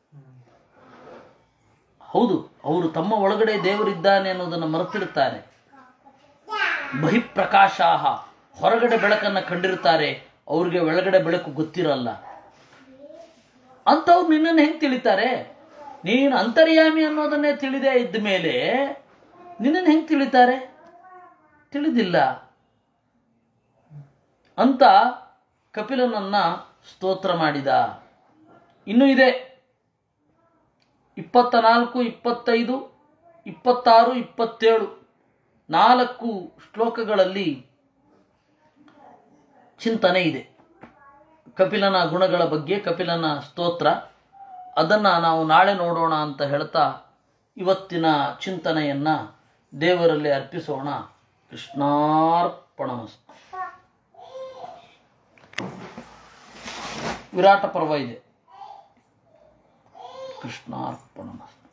ಹೌದು, ಅವರು ತಮ್ಮ ಒಳಗಡೆ ದೇವರಿದ್ದಾನೆ ಅನ್ನೋದನ್ನು ಮರೆತಿರ್ತಾರೆ. ಬಹಿಪ್ರಕಾಶಾಹ, ಹೊರಗಡೆ ಬೆಳಕನ್ನು ಕಂಡಿರ್ತಾರೆ, ಅವ್ರಿಗೆ ಒಳಗಡೆ ಬೆಳಕು ಗೊತ್ತಿರಲ್ಲ. ಅಂಥವ್ರು ನಿನ್ನನ್ನು ಹೆಂಗೆ ತಿಳಿತಾರೆ? ನೀನು ಅಂತರ್ಯಾಮಿ ಅನ್ನೋದನ್ನೇ ತಿಳಿದೇ ಇದ್ದ ಮೇಲೆ ನಿನ್ನನ್ನು ಹೆಂಗೆ ತಿಳಿತಾರೆ? ತಿಳಿದಿಲ್ಲ ಅಂತ ಕಪಿಲನನ್ನ ಸ್ತೋತ್ರ ಮಾಡಿದ. ಇನ್ನೂ ಇದೆ, ಇಪ್ಪತ್ತ ನಾಲ್ಕು ಇಪ್ಪತ್ತೈದು ಇಪ್ಪತ್ತಾರು ಇಪ್ಪತ್ತೇಳು ನಾಲ್ಕು ಶ್ಲೋಕಗಳಲ್ಲಿ ಚಿಂತನೆ ಇದೆ. ಕಪಿಲನ ಗುಣಗಳ ಬಗ್ಗೆ, ಕಪಿಲನ ಸ್ತೋತ್ರ, ಅದನ್ನು ನಾವು ನಾಳೆ ನೋಡೋಣ ಅಂತ ಹೇಳ್ತಾ ಇವತ್ತಿನ ಚಿಂತನೆಯನ್ನು ದೇವರಲ್ಲಿ ಅರ್ಪಿಸೋಣ. ಕೃಷ್ಣಾರ್ಪಣಮಸ್ತು. ವಿರಾಟ ಪರ್ವ ಇದೆ. ಕೃಷ್ಣಾರ್ಪಣಮಸ್ತು.